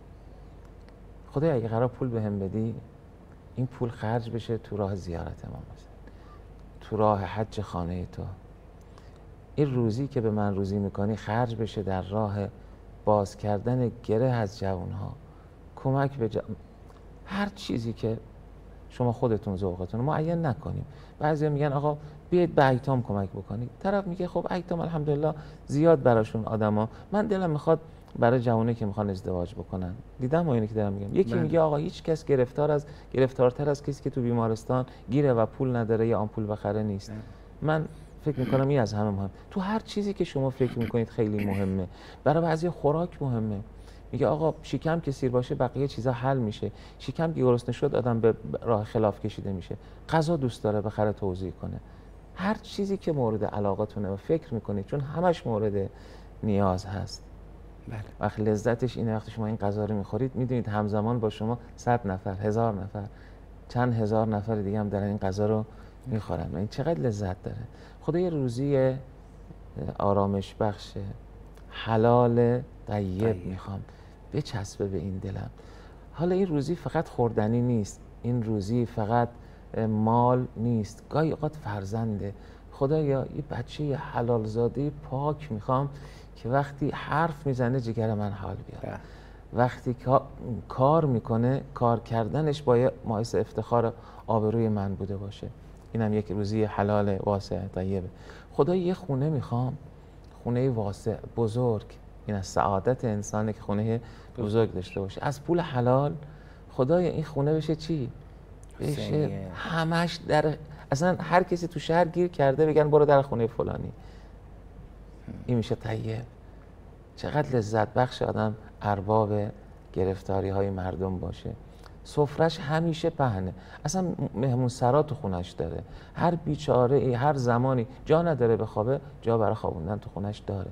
خدایا اگه قرار پول بهم بدی، این پول خرج بشه تو راه زیارت ما، مثلا تو راه حج خانه تو. این روزی که به من روزی میکنی خرج بشه در راه باز کردن گره از جوانها، کمک به جوان، هر چیزی که شما خودتون ذوقتون رو معین نکنیم. بعضیا میگن آقا بیاید به ایتام کمک بکنید. طرف میگه خب ایتام الحمدلله زیاد براشون آدما، من دلم میخواد برای جوانه که میخوان ازدواج بکنن. دیدم اینی که دارم میگم. یکی من. میگه آقا هیچ کس گرفتار از گرفتارتر از کسی که تو بیمارستان گیره و پول نداره یا آمپول بخره نیست. من. من فکر میکنم این از همه مهم. تو هر چیزی که شما فکر میکنید خیلی مهمه. برای بعضی خوراک مهمه. میگه آقا شکم که سیر باشه بقیه چیزا حل میشه. شکم که گرسنه شد آدم به راه خلاف کشیده میشه. غذا دوست داره بخره توزیع کنه. هر چیزی که مورد علاقتونه و فکر میکنید، چون همش مورد نیاز هست. بله. وقت لذتش اینه وقتی شما این غذا رو میخورید میدونید همزمان با شما صد نفر، هزار نفر، چند هزار نفر دیگه هم دارن این غذا رو میخورن و این چقدر لذت داره. خدا یه روزی آرامش بخش حلال طیب میخوام بچسبه به این دلم. حالا این روزی فقط خوردنی نیست، این روزی فقط مال نیست، گاهی اوقات فرزنده. خدایا یه بچه حلال زاده پاک میخوام که وقتی حرف میزنه جگر من حال بیاره، وقتی کار میکنه کار کردنش باید باعث افتخار آبروی من بوده باشه. اینم یک روزی حلال واسع طیبه. خدا یه خونه میخوام، خونه واسع بزرگ. این از سعادت انسانه که خونه بزرگ داشته باشه. از پول حلال خدای این خونه بشه چی؟ بشه همش در، اصلا هر کسی تو شهر گیر کرده بگن برو در خونه فلانی. این میشه طیب. چقدر لذت بخش آدم ارباب گرفتاری های مردم باشه. سفرش همیشه پهنه، اصلا مهمون سرا تو خونش داره. هر بیچاره ای هر زمانی جا نداره بخوابه، جا برای خوابوندن تو خونش داره.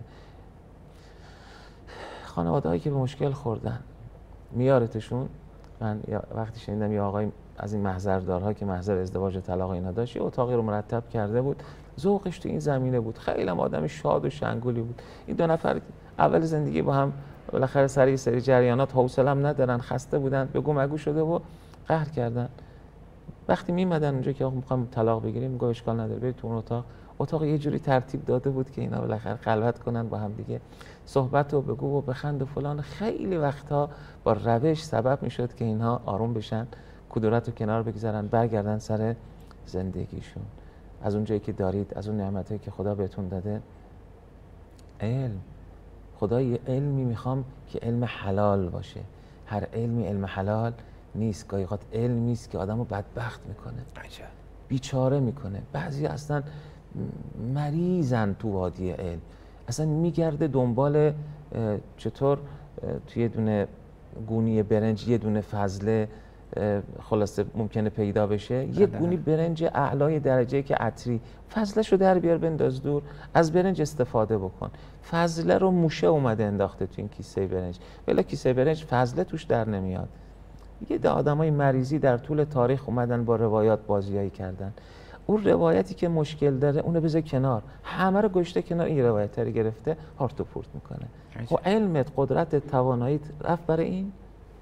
خانواده هایی که به مشکل خوردن میارتشون. من وقتی شنیدم یه آقای از این محضردارها که محضر ازدواج و طلاق اینا داشت، یه اتاقی رو مرتب کرده بود، ذوقش تو این زمینه بود، خیلی هم آدم شاد و شنگولی بود. این دو نفر اول زندگی با هم بالاخره سر یه سری جریانات حوصله هم ندارن، خسته بودن، بگو مگو شده و قهر کردن. وقتی میمدن اونجا که آقا میخوام طلاق بگیریم، میگه اشکال نداره برید تو اون اتاق. اتاق یه جوری ترتیب داده بود که اینا بالاخره خلوت کنن با هم دیگه، صحبت و بگو و بخند و فلان. خیلی وقتا با روش سبب میشد که اینها آروم بشن، کدورت رو کنار بگذارن، برگردن سر زندگیشون. از اون جایی که دارید، از اون نعمتایی که خدا بهتون داده، علم. خدا یه علمی میخوام که علم حلال باشه. هر علمی علم حلال نیست. گاهی اوقات علمی است که آدمو بدبخت میکنه، عجب. بیچاره میکنه. بعضی اصلا مریضن تو وادی علم، اصلا میگرده دنبال چطور توی دونه گونی برنج یه دونه فضله خلاصه ممکنه پیدا بشه، یه گونی برنج اعلای درجه که عطری، فضله‌شو در بیار بنداز دور، از برنج استفاده بکن. فضله رو موشه اومده انداخته تو این کیسه برنج، ولی کیسه برنج فضله توش در نمیاد. یه ده آدمای مریضی در طول تاریخ اومدن با روایات بازیایی کردن. اون روایتی که مشکل داره اونو بذار کنار، همه رو گشته کنار، این روایت رو گرفته هارت و پورت میکنه. خب علمت، قدرت، تواناییت رفت برای این.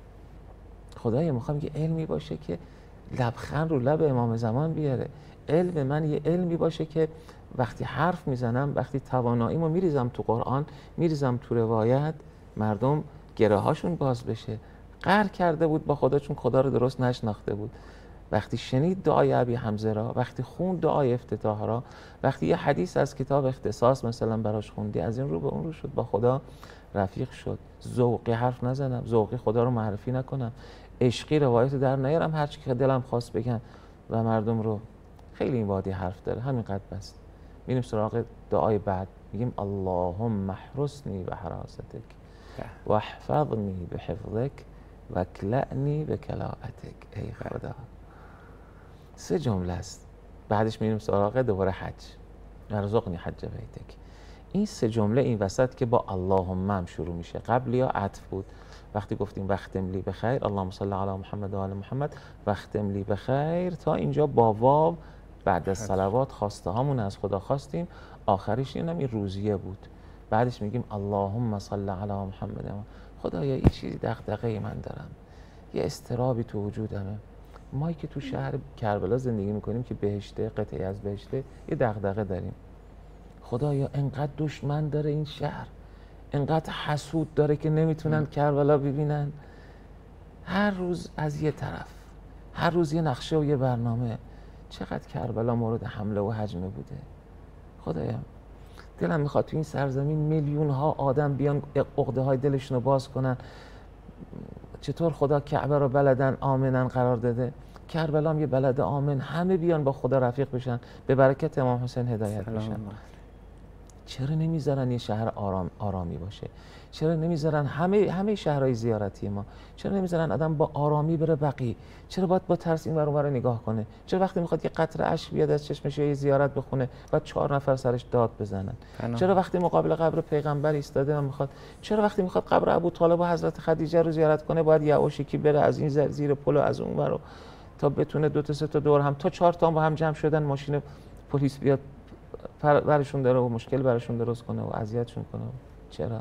خدایا میخوام یه علمی باشه که لبخند رو لب امام زمان بیاره. علم من یه علمی باشه که وقتی حرف میزنم، وقتی تواناییمو میریزم تو قرآن، میریزم تو روایت، مردم گره هاشون باز بشه. قهر کرده بود با خدا چون خدا رو درست نشناخته بود. وقتی شنید دعای ابی حمزه را، وقتی خوند دعای افتتاح را، وقتی یه حدیث از کتاب اختصاص مثلا براش خوندی، از این رو به اون رو شد، با خدا رفیق شد. ذوقی حرف نزنم، ذوقی خدا رو معرفی نکنم، عشقی روایت در نیارم، هر چی که دلم خواست بگم و مردم رو. خیلی این وادی حرف داره، همینقدر بس. میریم سراغ دعای بعد، میگیم اللهم احرسنی بحراستک و احفظنی بحفظک و اکلأنی بکلاءتک. ای خدا. سه جمله است. بعدش میریم سراغ دوباره حج، ارزقنی حج بیتک. این سه جمله این وسط که با اللهم هم شروع میشه، قبل یا عطف بود. وقتی گفتیم وختم لی بخیر، اللهم صل علی محمد و آل محمد، وختم لی بخیر، تا اینجا با واو بعد از صلوات خواسته هامون از خدا خواستیم. آخریش اینم این روزیه بود. بعدش میگیم اللهم صل علی محمد. خدایا این چیزی دغدغه من دارم، یه استرابی تو وجودمه. ما که تو شهر کربلا زندگی میکنیم که بهشته، قطعی از بهشته، یه دغدغه داریم. خدایا انقدر دشمن داره این شهر، انقدر حسود داره که نمیتونن کربلا ببینن. هر روز از یه طرف، هر روز یه نقشه و یه برنامه. چقدر کربلا مورد حمله و هجمه بوده. خدایا دلم میخواد تو این سرزمین میلیون ها آدم بیان عقده های دلشون رو باز کنن. چطور خدا کعبه رو بلدن آمنن قرار داده، کربلا هم یه بلد آمن، همه بیان با خدا رفیق بشن، به برکت امام حسین هدایت بشن. چرا نمیذارن یه شهر آرام آرامی باشه؟ چرا نمیذارن همه همه شهرهای زیارتی ما، چرا نمیذارن آدم با آرامی بره بقیع؟ چرا باید با ترس این ور اون ور نگاه کنه؟ چرا وقتی میخواد یه قطره اشک بیاد از چشمش یه زیارت بخونه بعد چهار نفر سرش داد بزنن؟ چرا وقتی مقابل قبر پیغمبر ایستاده و میخواد، چرا وقتی میخواد قبر ابوطالب و حضرت خدیجه رو زیارت کنه باید یواشکی بره از این زیر پل و از اون ور تا بتونه دو تا سه تا دور هم تا چهار تا با هم جمع شدن ماشین پلیس بیاد برشون داره و مشکل برشون درست کنه و اذیتشون کنه؟ چرا؟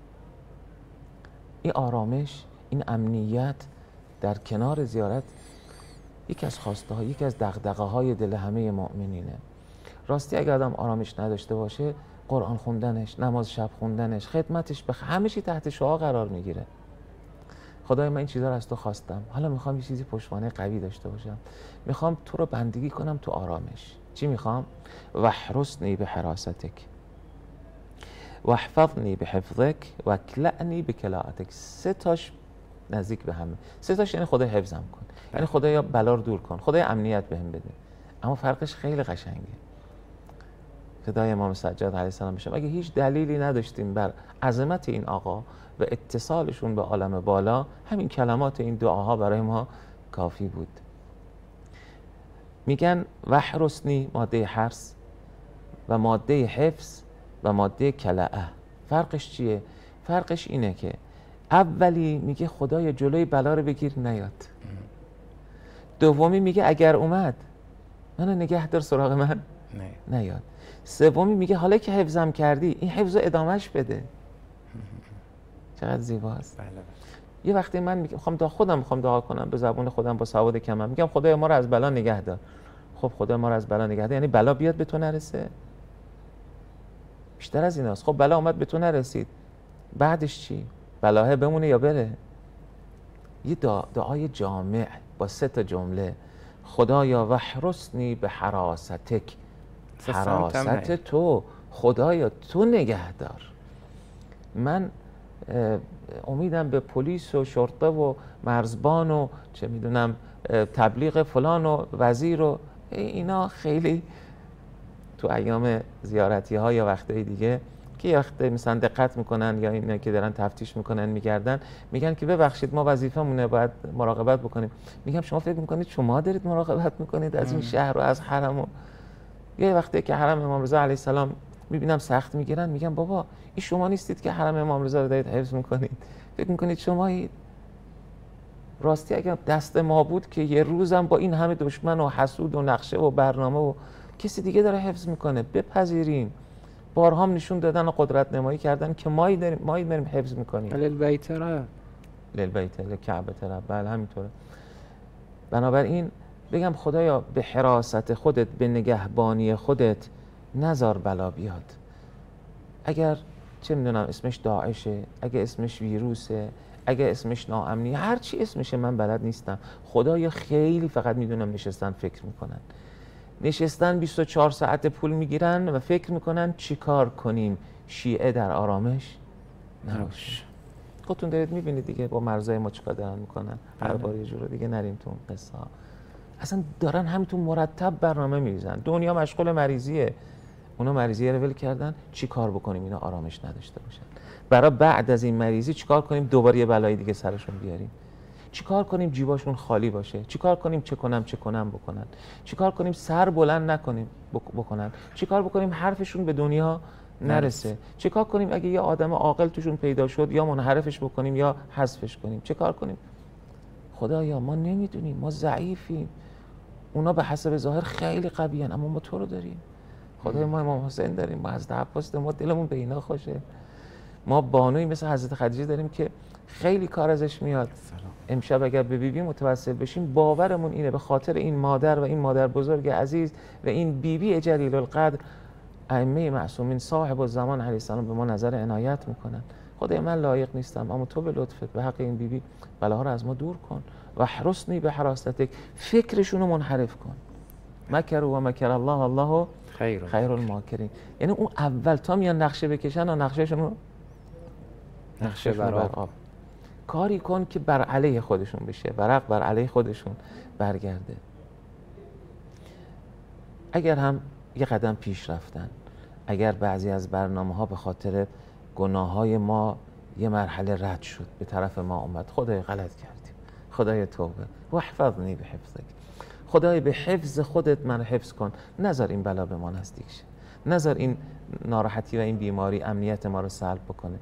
این آرامش، این امنیت در کنار زیارت یکی از خواسته ها، یکی از دغدغه های دل همه مؤمنینه. راستی اگر آدم آرامش نداشته باشه، قرآن خوندنش، نماز شب خوندنش، خدمتش به همه چی تحت شعاع قرار میگیره. خدای من این چیزا رو از تو خواستم، حالا میخوام یه چیزی پشتوانه قوی داشته باشم، میخوام تو رو بندگی کنم تو آرامش. چی میخوام؟ واحرسنی بحراستک واحفظنی بحفظک واکلأنی بکلاءتک. سه تاش نزدیک به همه. سه تاش یعنی خدای حفظم کن، یعنی خدایا بلا رو دور کن، خدای امنیت بهم بده. اما فرقش خیلی قشنگه. فدای امام سجاد علیه السلام بشم، اگه هیچ دلیلی نداشتیم بر عظمت این آقا و اتصالشون به عالم بالا، همین کلمات این دعاها برای ما کافی بود. میگن واحرسنی ماده حرس و ماده حفظ و ماده کلأه. فرقش چیه؟ فرقش اینه که اولی میگه خدای جلوی بلا رو بگیر نیاد. دومی میگه اگر اومد منو نگه دار سراغ من نیاد. سومی میگه حالا که حفظم کردی این حفظ رو ادامهش بده. چقدر زیباست. بله. یه وقتی من میخوام دا خودم میخوام دعا کنم به زبون خودم با سواد کمم، میگم خدای ما رو از بلا نگه دار. خب خدا ما رو از بلا نگه دار یعنی بلا بیاد به تو نرسه؟ بیشتر از ایناست. خب بلا اومد به تو نرسید، بعدش چی؟ بلاه بمونه یا بره؟ یه دعا، دعای جامع با سه تا جمله. خدایا واحرسنی به حراستک، حراست تو، خدایا تو نگه دار. من امیدم به پلیس و شرطه و مرزبان و چه میدونم تبلیغ فلان و وزیر و اینا خیلی تو ایام زیارتی ها یا وقتهای دیگه که یه وقت مثلا دقت میکنن یا اینا که دارن تفتیش میکنن میگردن میگن که ببخشید ما وظیفمونه باید مراقبت بکنیم. میگم شما فکر میکنید شما دارید مراقبت میکنید از این شهر و از حرم؟ و یه وقتی که حرم امام رضا علیه السلام میبینم سخت میگیرن، میگم بابا این شما نیستید که حرم امام رضا رو دارید حفظ میکنید؟ فکر میکنید شمایید؟ راستی اگر دست ما بود که یه روزم با این همه دشمن و حسود و نقشه و برنامه و کسی دیگه داره حفظ میکنه. بپذیریم. بارها هم نشون دادن و قدرت نمایی کردن که مایی داریم مایی داریم حفظ میکنیم. للبیت رب للبیت لکعبه رب. بله همینطوره. بنابراین بگم خدایا به حراست خودت، به نگهبانی خودت نذار بلا بیاد. اگر چه میدونم اسمش داعشه، اگه اسمش ویروسه، اگه اسمش ناامنی، هر چی اسمشه من بلد نیستم. خدایا خیلی فقط میدونم نشستن فکر میکنن. نشستن بیست و چهار ساعت پول میگیرن و فکر میکنن چی کار کنیم شیعه در آرامش نباشه. خودتون دارید میبینید دیگه با مرزای ما چیکار دارن میکنن. هر بار یه جوره دیگه نریم تو اون قصه ها. اصلا دارن همینطور مرتب برنامه میریزن. دنیا مشغول مریضیه، اونا مریضیه رو ول کردن. چی کار بکنیم اینا آرامش نداشته باشن؟ برای بعد از این مریضی چیکار کنیم دوباره یه بلای دیگه سرشون بیاریم؟ چیکار کنیم جیباشون خالی باشه؟ چیکار کنیم چه کنم چه کنم بکنن؟ چیکار کنیم سر بلند نکنیم بکنن؟ چیکار بکنیم حرفشون به دنیا نرسه؟ چیکار کنیم اگه یه آدم عاقل توشون پیدا شد یا منحرفش بکنیم یا حذفش کنیم؟ چیکار کنیم؟ خدایا ما نمیدونیم، ما ضعیفیم. اونا به حسب ظاهر خیلی قویان اما ما تو رو داریم. خدای ما امام حسین داریم، ما حضرت عباس داریم، ما دلمون به اینا خوشه. ما بانوی مثل حضرت خدیجه داریم که خیلی کار ازش میاد. امشب اگر به بیبی متوسل بشیم باورمون اینه به خاطر این مادر و این مادر بزرگ عزیز و این بیبی جلیل القدر ائمه معصومین صاحب الزمان علیه السلام به ما نظر عنایت میکنن. خدای من لایق نیستم اما تو به لطفت به حق این بیبی بلاها رو از ما دور کن و حرسنی به حراستک، فکرشون رو منحرف کن. مکر و مکر الله الله خیر خیر الماکرین. یعنی اون اول تا میان نقشه بکشن و نقشهشون رو نقشه بر آب کاری کن که بر علیه خودشون بشه، ورق بر علیه خودشون برگرده. اگر هم یه قدم پیش رفتن، اگر بعضی از برنامه ها به خاطر گناه های ما یه مرحله رد شد به طرف ما اومد، خدای غلط کردیم، خدای توبه و احفظنی به حفظک، خدای به حفظ خودت من حفظ کن، نذار این بلا به ما نزدیک شه، نذار این ناراحتی و این بیماری امنیت ما رو سلب بکنه.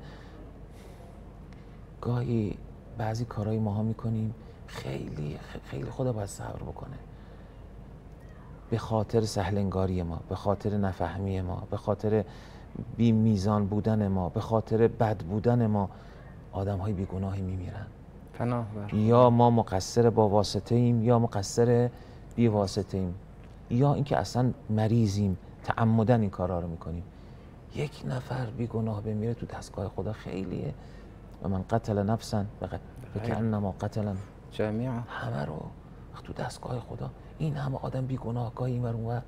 گاهی بعضی کارهای ماها میکنیم خیلی خیلی خدا باید صبر بکنه به خاطر سهلنگاری ما، به خاطر نفهمی ما، به خاطر بی میزان بودن ما، به خاطر بد بودن ما آدم های بیگناهی میمیرن. پناه بر یا ما مقصر با واسطه ایم یا مقصر بی واسطه ایم، یا اینکه اصلا مریضیم تعمدن این کارا رو میکنیم. یک نفر بیگناه بمیره تو دستگاه خدا خیلیه. و من قتل نفسا فکأنما قتل جمیعا، همه رو تو دستگاه خدا. این همه آدم بیگناه گاهی این ور اون ور.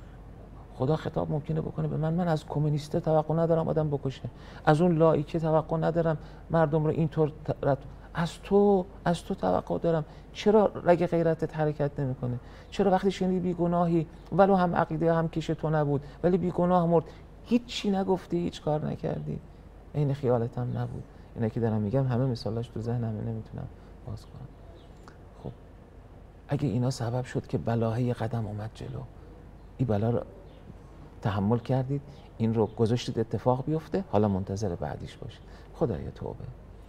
خدا خطاب ممکنه بکنه به من، من از کمونیسته توقع ندارم آدم بکشه، از اون لایکه توقع ندارم مردم رو اینطور رد، از تو از تو توقع دارم. چرا رگ غیرتت حرکت نمیکنه؟ چرا وقتی شنیدی بیگناهی ولو هم عقیده هم کش تو نبود ولی بیگناه مرد، هیچی نگفتی، هیچ کار نکردی، عین خیالت هم نبود؟ اینا که دارم میگم همه مثالاش تو ذهنمه، نمیتونم باز کنم. خب اگه اینا سبب شد که بلاهای قدم اومد جلو، این بلا رو تحمل کردید، این رو گذاشتید اتفاق بیفته، حالا منتظر بعدیش باشید. خدایا توبه،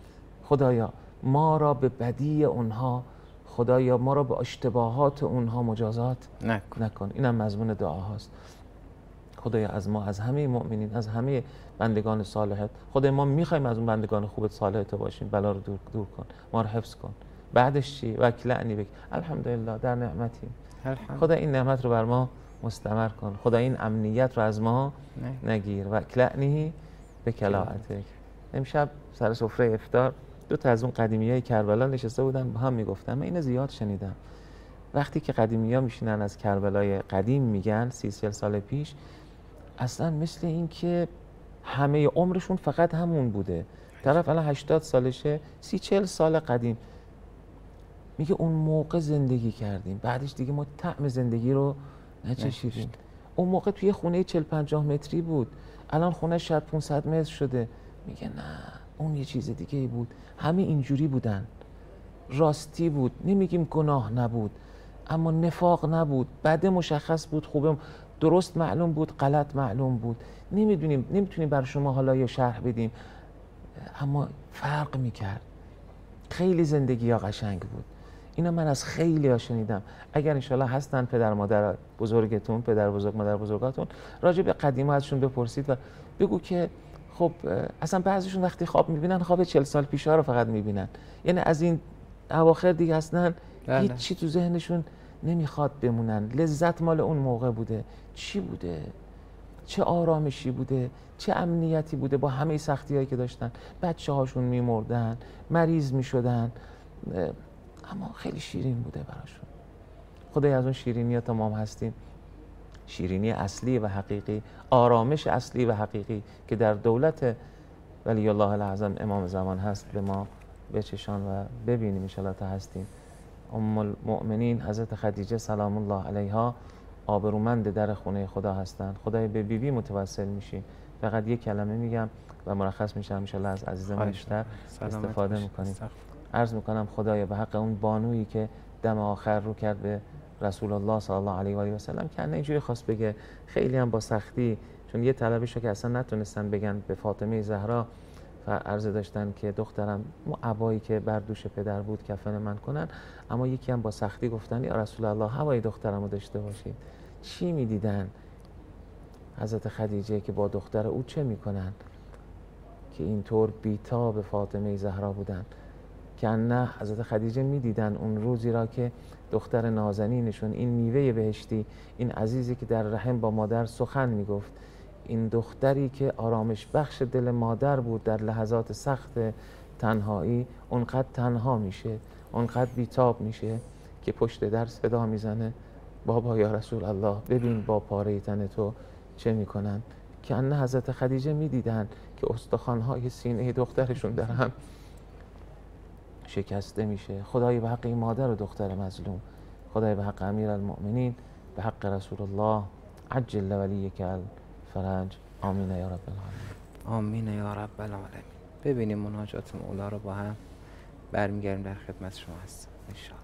خدایا ما را به بدی اونها، خدایا ما را به اشتباهات اونها مجازات نکن. نکن. اینم مضمون دعاهاست. خدایا از ما، از همه مؤمنین، از همه بندگان صالحت، خدای ما میخوایم از اون بندگان خوبت صالحت باشیم، بلا رو دور, دور کن، ما رو حفظ کن. بعدش چی؟ وکلعنی بک. الحمدلله در نعمتیم. خدا این نعمت رو بر ما مستمر کن. خدا این امنیت رو از ما نگیر. وکلعنی به کلاعتک. امشب سر سفره افطار دو تا از اون قدیمیای کربلا نشسته بودن با هم میگفتن، من اینو زیاد شنیدم. وقتی که قدیمی‌ها میشینن از کربلای قدیم میگن سی چهل سال پیش، اصلا مثل این که همه عمرشون فقط همون بوده. طرف الان هشتاد سالشه، سی چهل سال قدیم میگه اون موقع زندگی کردیم، بعدش دیگه ما طعم زندگی رو نچشیدیم. اون موقع توی خونه چهل پنجاه متری بود، الان خونه شاید پانصد متر شده. میگه نه اون یه چیز دیگه ای بود، همه اینجوری بودن، راستی بود، نمیگیم گناه نبود اما نفاق نبود، بده مشخص بود، خوبه درست معلوم بود، غلط معلوم بود. نمیدونیم، نمیتونیم بر شما حالا یه شرح بدیم اما فرق میکرد. خیلی زندگی ها قشنگ بود. اینا من از خیلی ها شنیدم. اگر انشالله هستن پدر مادر بزرگتون، پدر بزرگ مادر بزرگاتون، راجع به قدیما ازشون بپرسید و بگو که خب اصلا بعضیشون وقتی خواب میبینن خواب چهل سال پیش ها رو فقط میبینن، یعنی از این اواخر دیگه اصلا هیچ چی تو ذهنشون نمیخواد بمونن. لذت مال اون موقع بوده. چی بوده؟ چه آرامشی بوده، چه امنیتی بوده با همه سختی هایی که داشتن. بچه هاشون میمردن، مریض میشدن، اما خیلی شیرین بوده براشون. خدای از اون شیرینی ها تمام هستیم، شیرینی اصلی و حقیقی، آرامش اصلی و حقیقی که در دولت ولی الله الاعظم امام زمان هست به ما بچشان و ببینیم انشاءالله تا هستیم. ام المؤمنین حضرت خدیجه سلام الله علیها آبرومند در خونه خدا هستند. خدای به بیبی بی متوسل میشیم. فقط یک کلمه میگم و مرخص میشم انشاءالله از عزیزان بیشتر استفاده میکنیم. عرض میکنم خدایا به حق اون بانویی که دم آخر رو کرد به رسول الله صلی الله علیه و آله و سلم که اینجوری خواست بگه، خیلی هم با سختی، چون یه طلبیشو که اصلا نتونستن بگن به فاطمه زهرا و عرضه داشتن که دخترم عبایی که بر دوش پدر بود کفن من کنن، اما یکی هم با سختی گفتن یا رسول الله هوای دخترم رو داشته باشید. چی میدیدن حضرت خدیجه که با دختر او چه میکنن که اینطور بیتاب فاطمه زهرا بودن؟ که نه حضرت خدیجه میدیدن اون روزی را که دختر نازنینشون، این میوه بهشتی، این عزیزی که در رحم با مادر سخن میگفت، این دختری که آرامش بخش دل مادر بود در لحظات سخت تنهایی، اونقدر تنها میشه، اونقدر بیتاب میشه که پشت در صدا میزنه بابا یا رسول الله ببین با پاره تن تو چه میکنن. که نه حضرت خدیجه میدیدن که استخوان‌های سینه دخترشون در هم شکسته میشه. خدای به حق این مادر و دختر مظلوم، خدای به حق امیر المؤمنین، به حق رسول الله عجل ولیک الفرج. آمین یا رب العالمین. آمین یا رب العالمین. ببینیم مناجات مولا رو با هم برمیگردیم در خدمت شما هستم انشاءالله.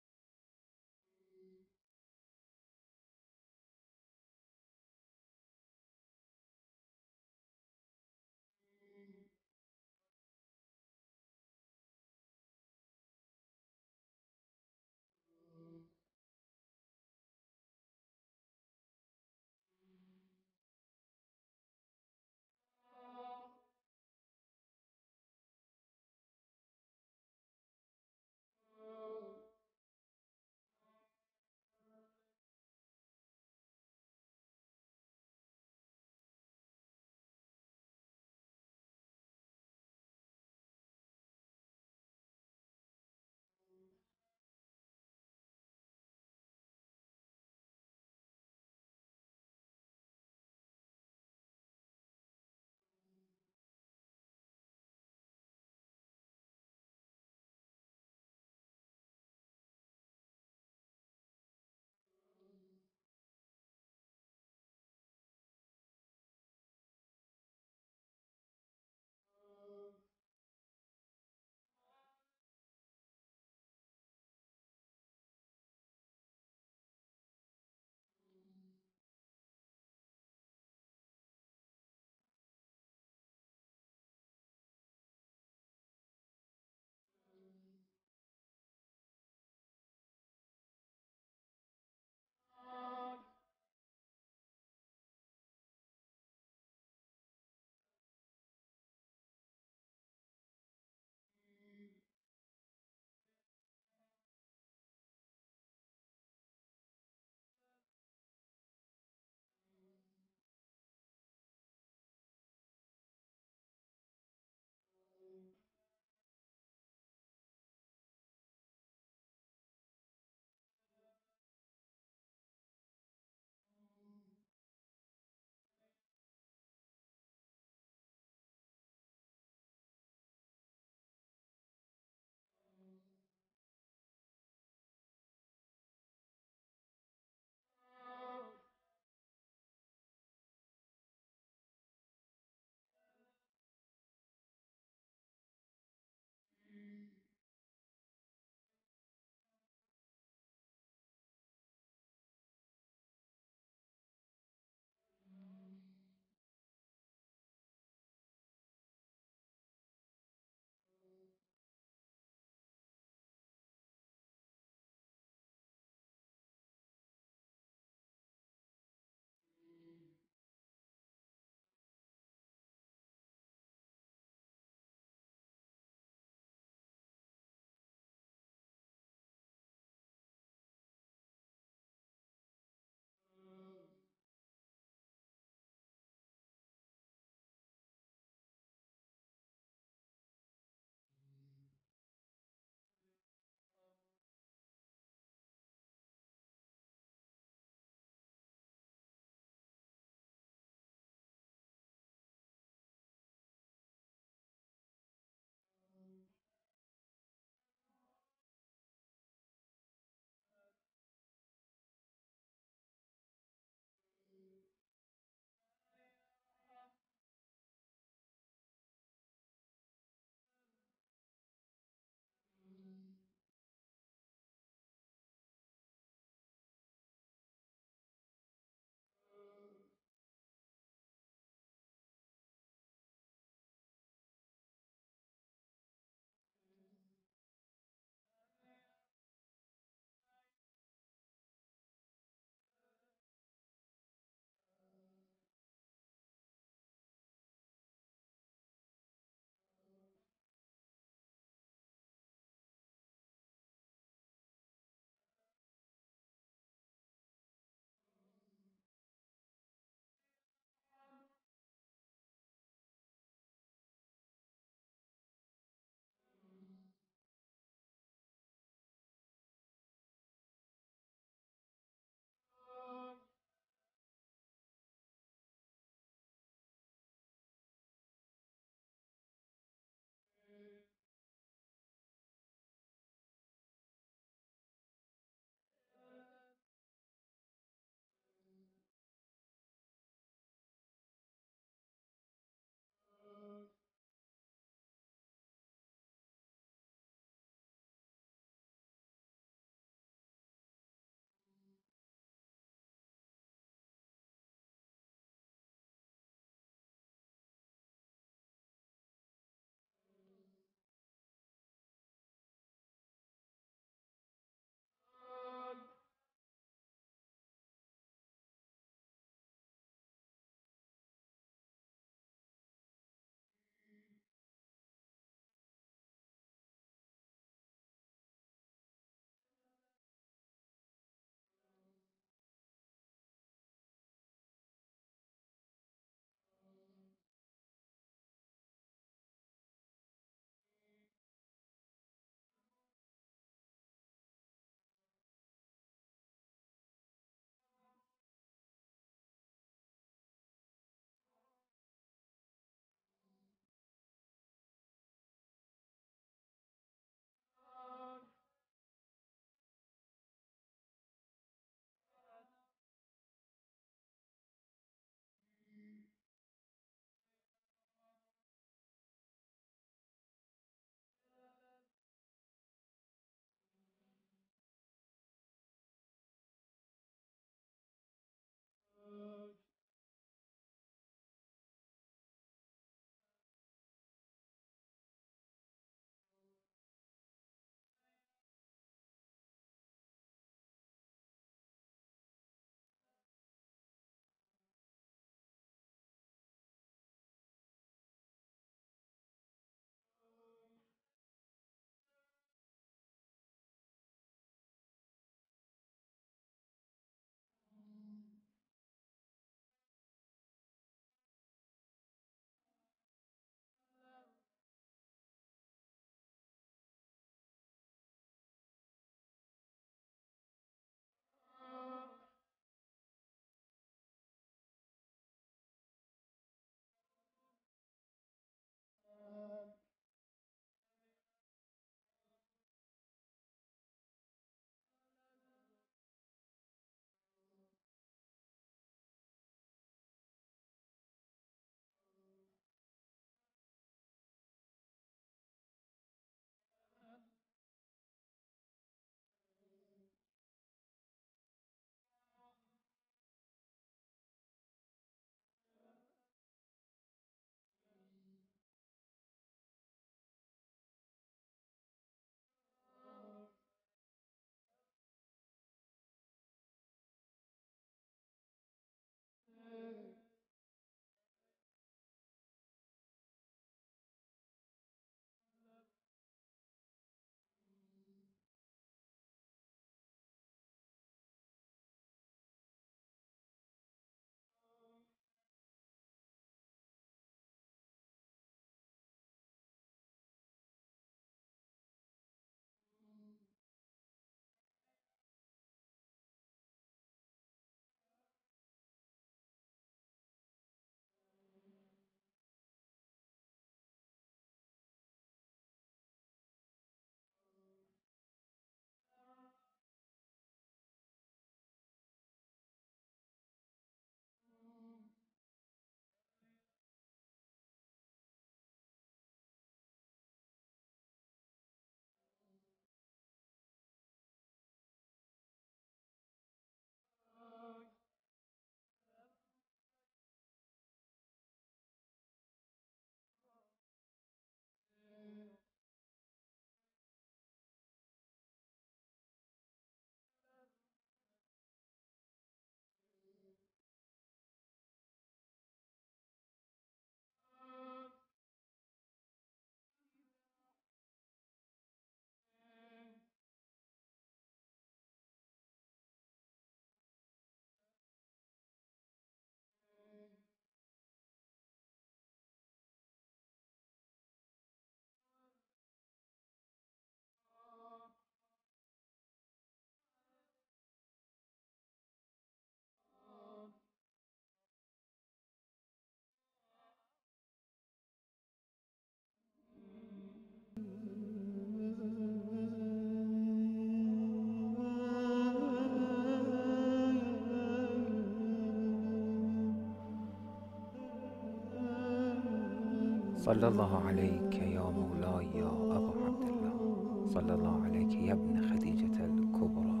صلی الله علیک یا مولای یا ابا عبدالله، صلی الله علیک یا ابن خدیجة الکبری.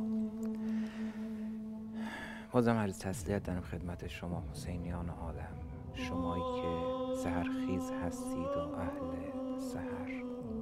بازم عرض تسلیت دارم خدمت شما حسینیان عالم، شمایی که سحرخیز هستید و اهل سحر.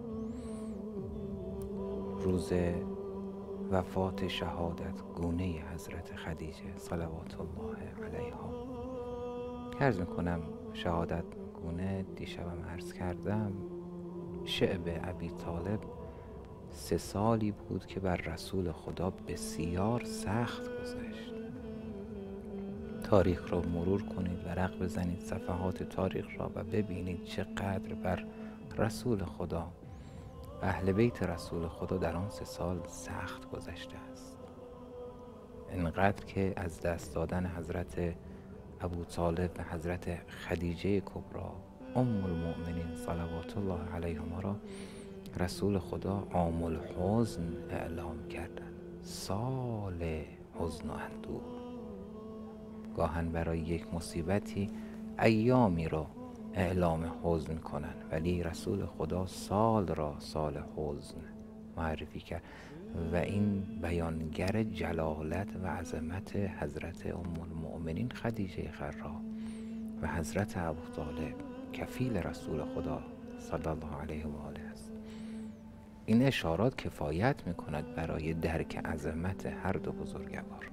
روز وفات شهادت گونه حضرت خدیجه صلوات الله علیها، عرض میکنم شهادت گونه دیشبم عرض کردم شعب ابی طالب سه سالی بود که بر رسول خدا بسیار سخت گذشت. تاریخ را مرور کنید، ورق بزنید صفحات تاریخ را و ببینید چقدر بر رسول خدا و اهل بیت رسول خدا در آن سه سال سخت گذشته است. انقدر که از دست دادن حضرت ابو طالب و حضرت خدیجه کبری ام المؤمنین صلوات الله علیهما را رسول خدا عام الحزن اعلام کردند، سال حزن و اندوه. گاهن برای یک مصیبتی ایامی را اعلام حزن کنند، ولی رسول خدا سال را سال حزن معرفی کرد و این بیانگر جلالت و عظمت حضرت ام المؤمنین خدیجه خرا و حضرت ابو طالب کفیل رسول خدا صلی الله علیه و آله است. این اشارات کفایت میکند برای درک عظمت هر دو بزرگوار.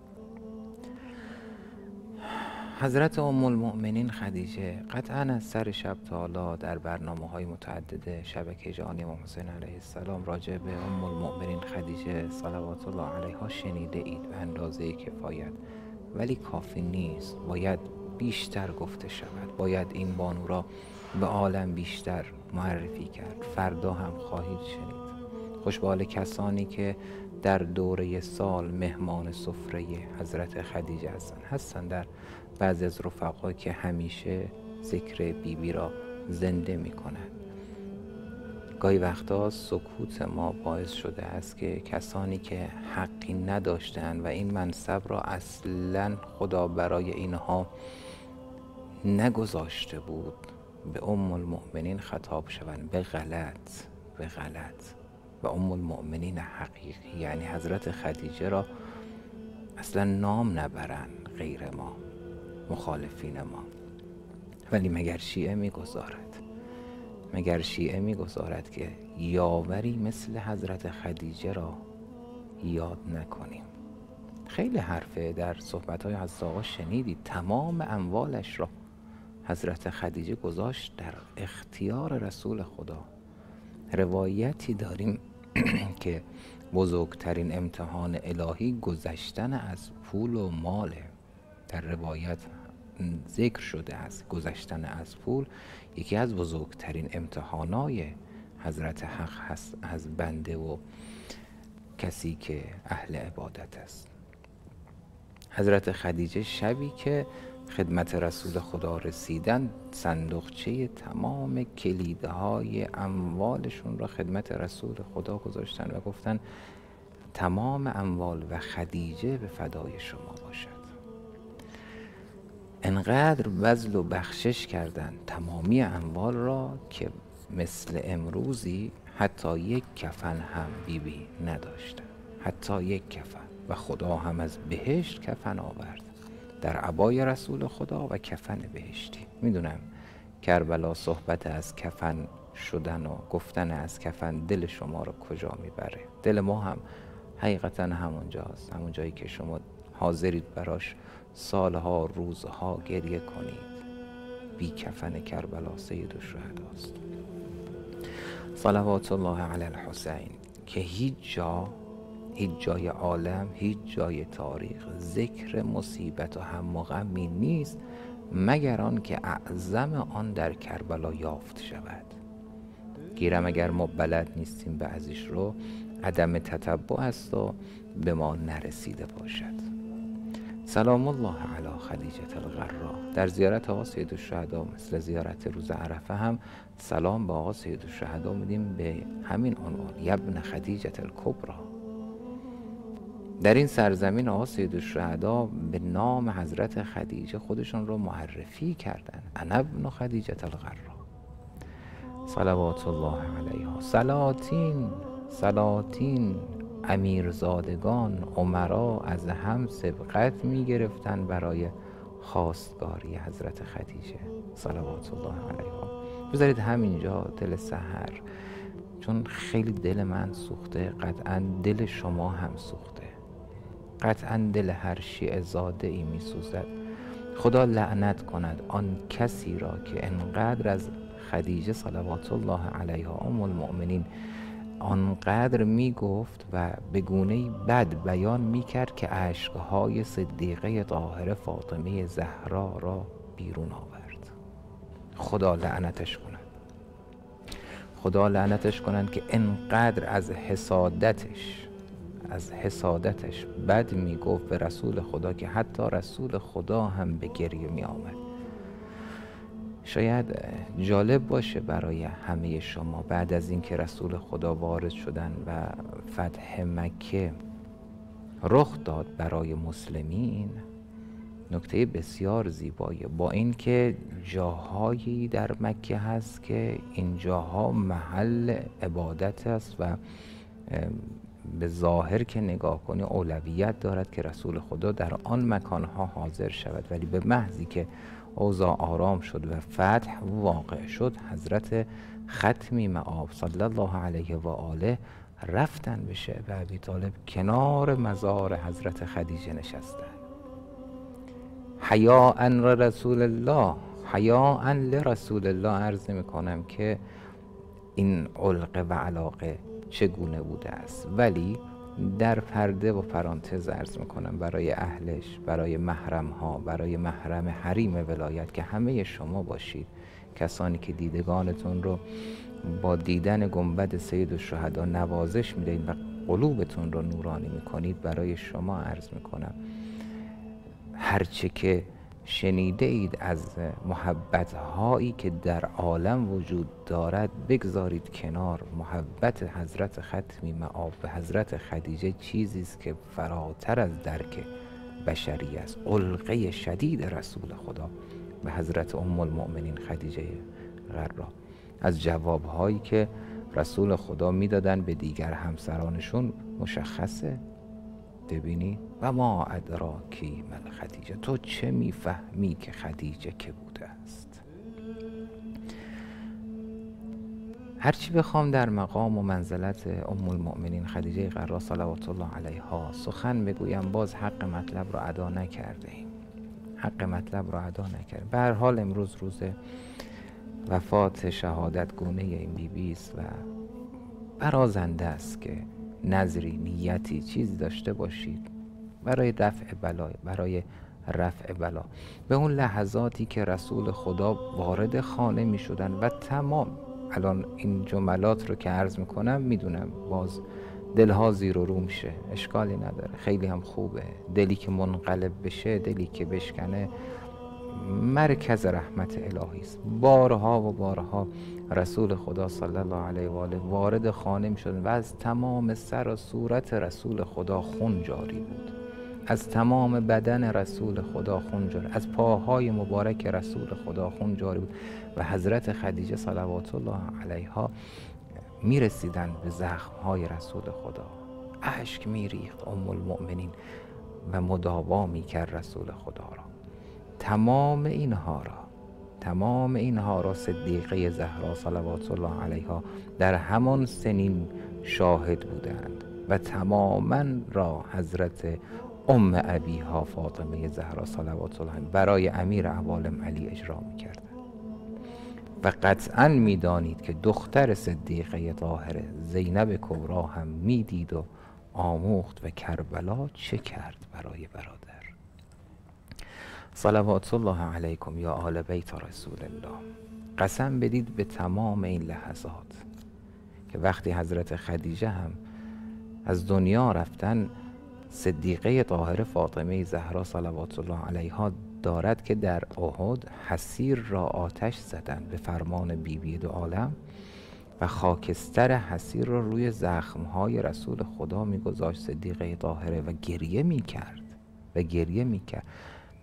حضرت ام المؤمنین خدیجه قطعا از سر شب تا حالا در برنامه های متعدد شبکه جهانی امام حسین علیه السلام راجع به ام المؤمنین خدیجه صلوات الله علیها شنیده اید به اندازه کفایت، ولی کافی نیست، باید بیشتر گفته شود، باید این بانو را به عالم بیشتر معرفی کرد. فردا هم خواهید شنید. خوش به حال کسانی که در دوره سال مهمان سفره حضرت خدیجه هستند هستند در بعضی از رفقا که همیشه ذکر بیبی بی را زنده می کنند. گاهی وقتا سکوت ما باعث شده است که کسانی که حقی نداشتند و این منصب را اصلا خدا برای اینها نگذاشته بود به ام المؤمنین خطاب شوند به غلط به غلط و ام المؤمنین حقیقی یعنی حضرت خدیجه را اصلا نام نبرند غیر ما، مخالفین ما. ولی مگر شیعه میگذارد مگر شیعه میگذارد که یاوری مثل حضرت خدیجه را یاد نکنیم؟ خیلی حرفه در صحبت‌های حضرت آقا شنیدید، تمام اموالش را حضرت خدیجه گذاشت در اختیار رسول خدا. روایتی داریم که بزرگترین امتحان الهی گذشتن از پول و ماله. در روایت ذکر شده است گذشتن از پول یکی از بزرگترین امتحانای حضرت حق هست از بنده و کسی که اهل عبادت است. حضرت خدیجه شبی که خدمت رسول خدا رسیدن صندوقچه تمام کلیدهای اموالشون را خدمت رسول خدا گذاشتن و گفتن تمام اموال و خدیجه به فدای شما باشد. انقدر بذل و بخشش کردند تمامی اموال را که مثل امروزی حتی یک کفن هم بیبی بی نداشتن، حتی یک کفن، و خدا هم از بهشت کفن آورد در عبای رسول خدا و کفن بهشتی. میدونم کربلا صحبت از کفن شدن و گفتن از کفن دل شما رو کجا میبره. دل ما هم حقیقتا همونجاست، همون جایی که شما حاضرید براش سالها روزها گریه کنید. بی کفن کربلا سید الشهداست صلوات الله علی الحسین که هیچ جا هیچ جای عالم هیچ جای تاریخ ذکر مصیبت و هم و غمی نیست مگر آن که اعظم آن در کربلا یافت شود. گیرم اگر ما بلد نیستیم بعضیش رو عدم تتبع است و به ما نرسیده باشد. سلام الله علی خدیجة الغرا. در زیارت آقا سید الشهدا مثل زیارت روز عرفه هم سلام به آقا سید الشهدا میدیم به همین عنوان ابن خدیجة الکبری. در این سرزمین آقا سید الشهدا به نام حضرت خدیجه خودشون رو معرفی کردن، انا ابن خدیجة الغرا. صلوات الله علیها. سلاطین سلاطین امیرزادگان عمرا از هم سبقت می گرفتن برای خواستگاری حضرت خدیجه صلوات الله علیها. بذارید همینجا دل سحر، چون خیلی دل من سوخته، قطعا دل شما هم سوخته، قطعا دل هر شیعه زاده ای می سوزد. خدا لعنت کند آن کسی را که انقدر از خدیجه صلوات الله علیها ام المؤمنین آنقدر می گفت و به گونه‌ای بد بیان می کرد که اشکهای صدیقه طاهره فاطمه زهرا را بیرون آورد. خدا لعنتش کند، خدا لعنتش کنند که انقدر از حسادتش از حسادتش بد می گفت به رسول خدا که حتی رسول خدا هم به گریه می آمد. شاید جالب باشه برای همه شما بعد از اینکه رسول خدا وارد شدن و فتح مکه رخ داد برای مسلمین، نکته بسیار زیبایی، با اینکه جاهایی در مکه هست که این جاها محل عبادت است و به ظاهر که نگاه کنی اولویت دارد که رسول خدا در آن مکانها حاضر شود، ولی به محضی که اوضاع آرام شد و فتح واقع شد، حضرت ختمی مآب صلی الله علیه و آله رفتن به شعب ابی طالب، کنار مزار حضرت خدیجه نشستن. حیاء رسول الله، حیاء لرسول الله. عرض میکنم که این علقه و علاقه چگونه بوده است، ولی در پرده و پرانتز عرض میکنم برای اهلش، برای محرم ها، برای محرم حریم ولایت که همه شما باشید، کسانی که دیدگانتون رو با دیدن گنبد سید الشهدا نوازش میدهید و قلوبتون رو نورانی میکنید، برای شما عرض میکنم هرچه که شنیده اید از محبت هایی که در عالم وجود دارد بگذارید کنار. محبت حضرت ختمی مآب به حضرت خدیجه چیزی است که فراتر از درک بشری است. علقه شدید رسول خدا به حضرت ام المؤمنین خدیجه غرا، از جواب هایی که رسول خدا میدادن به دیگر همسرانشون مشخصه. ببینی و ما ادراکی مل خدیجه، تو چه میفهمی که خدیجه که بوده است. هرچی بخوام در مقام و منزلت ام المؤمنین خدیجه غرا صلوات الله علیها سخن بگویم، باز حق مطلب را ادا نکرده ایم، حق مطلب را ادا نکرده. به هر حال امروز روز وفات شهادت گونه این بی بی است و برازنده است که نظری، نیتی، چیزی داشته باشید برای رفع بلا، برای رفع بلا. به اون لحظاتی که رسول خدا وارد خانه می شدن و تمام، الان این جملات رو که عرض می کنم میدونم باز دلها زیر و رو میشه، اشکالی نداره، خیلی هم خوبه. دلی که منقلب بشه، دلی که بشکنه، مرکز رحمت الهی است. بارها و بارها رسول خدا صلی الله علیه و آله وارد خانه می شدن و از تمام سر و صورت رسول خدا خون جاری بود، از تمام بدن رسول خدا خون جاری، از پاهای مبارک رسول خدا خون جاری بود و حضرت خدیجه صلوات الله علیها می رسیدن به زخمهای رسول خدا، اشک می ریخت ام المؤمنین و مداوا می کرد رسول خدا را. تمام اینها را تمام اینها را صدیقه زهرا صلوات الله علیها در همان سنین شاهد بودند و تماما را حضرت ام ابیها فاطمه زهرا صلوات الله برای امیر عوالم علی اجرا می‌کردند و قطعاً می‌دانید که دختر صدیقه طاهره زینب کبرا هم می‌دید و آموخت و کربلا چه کرد برای برادر. صلوات الله علیکم یا آل بیت رسول الله. قسم بدید به تمام این لحظات که وقتی حضرت خدیجه هم از دنیا رفتن، صدیقه طاهره فاطمه زهرا صلوات الله علیها دارد که در احد حصیر را آتش زدند به فرمان بی بی دو عالم و خاکستر حصیر را روی زخمهای رسول خدا میگذاشت صدیقه طاهره و گریه میکرد و گریه میکرد.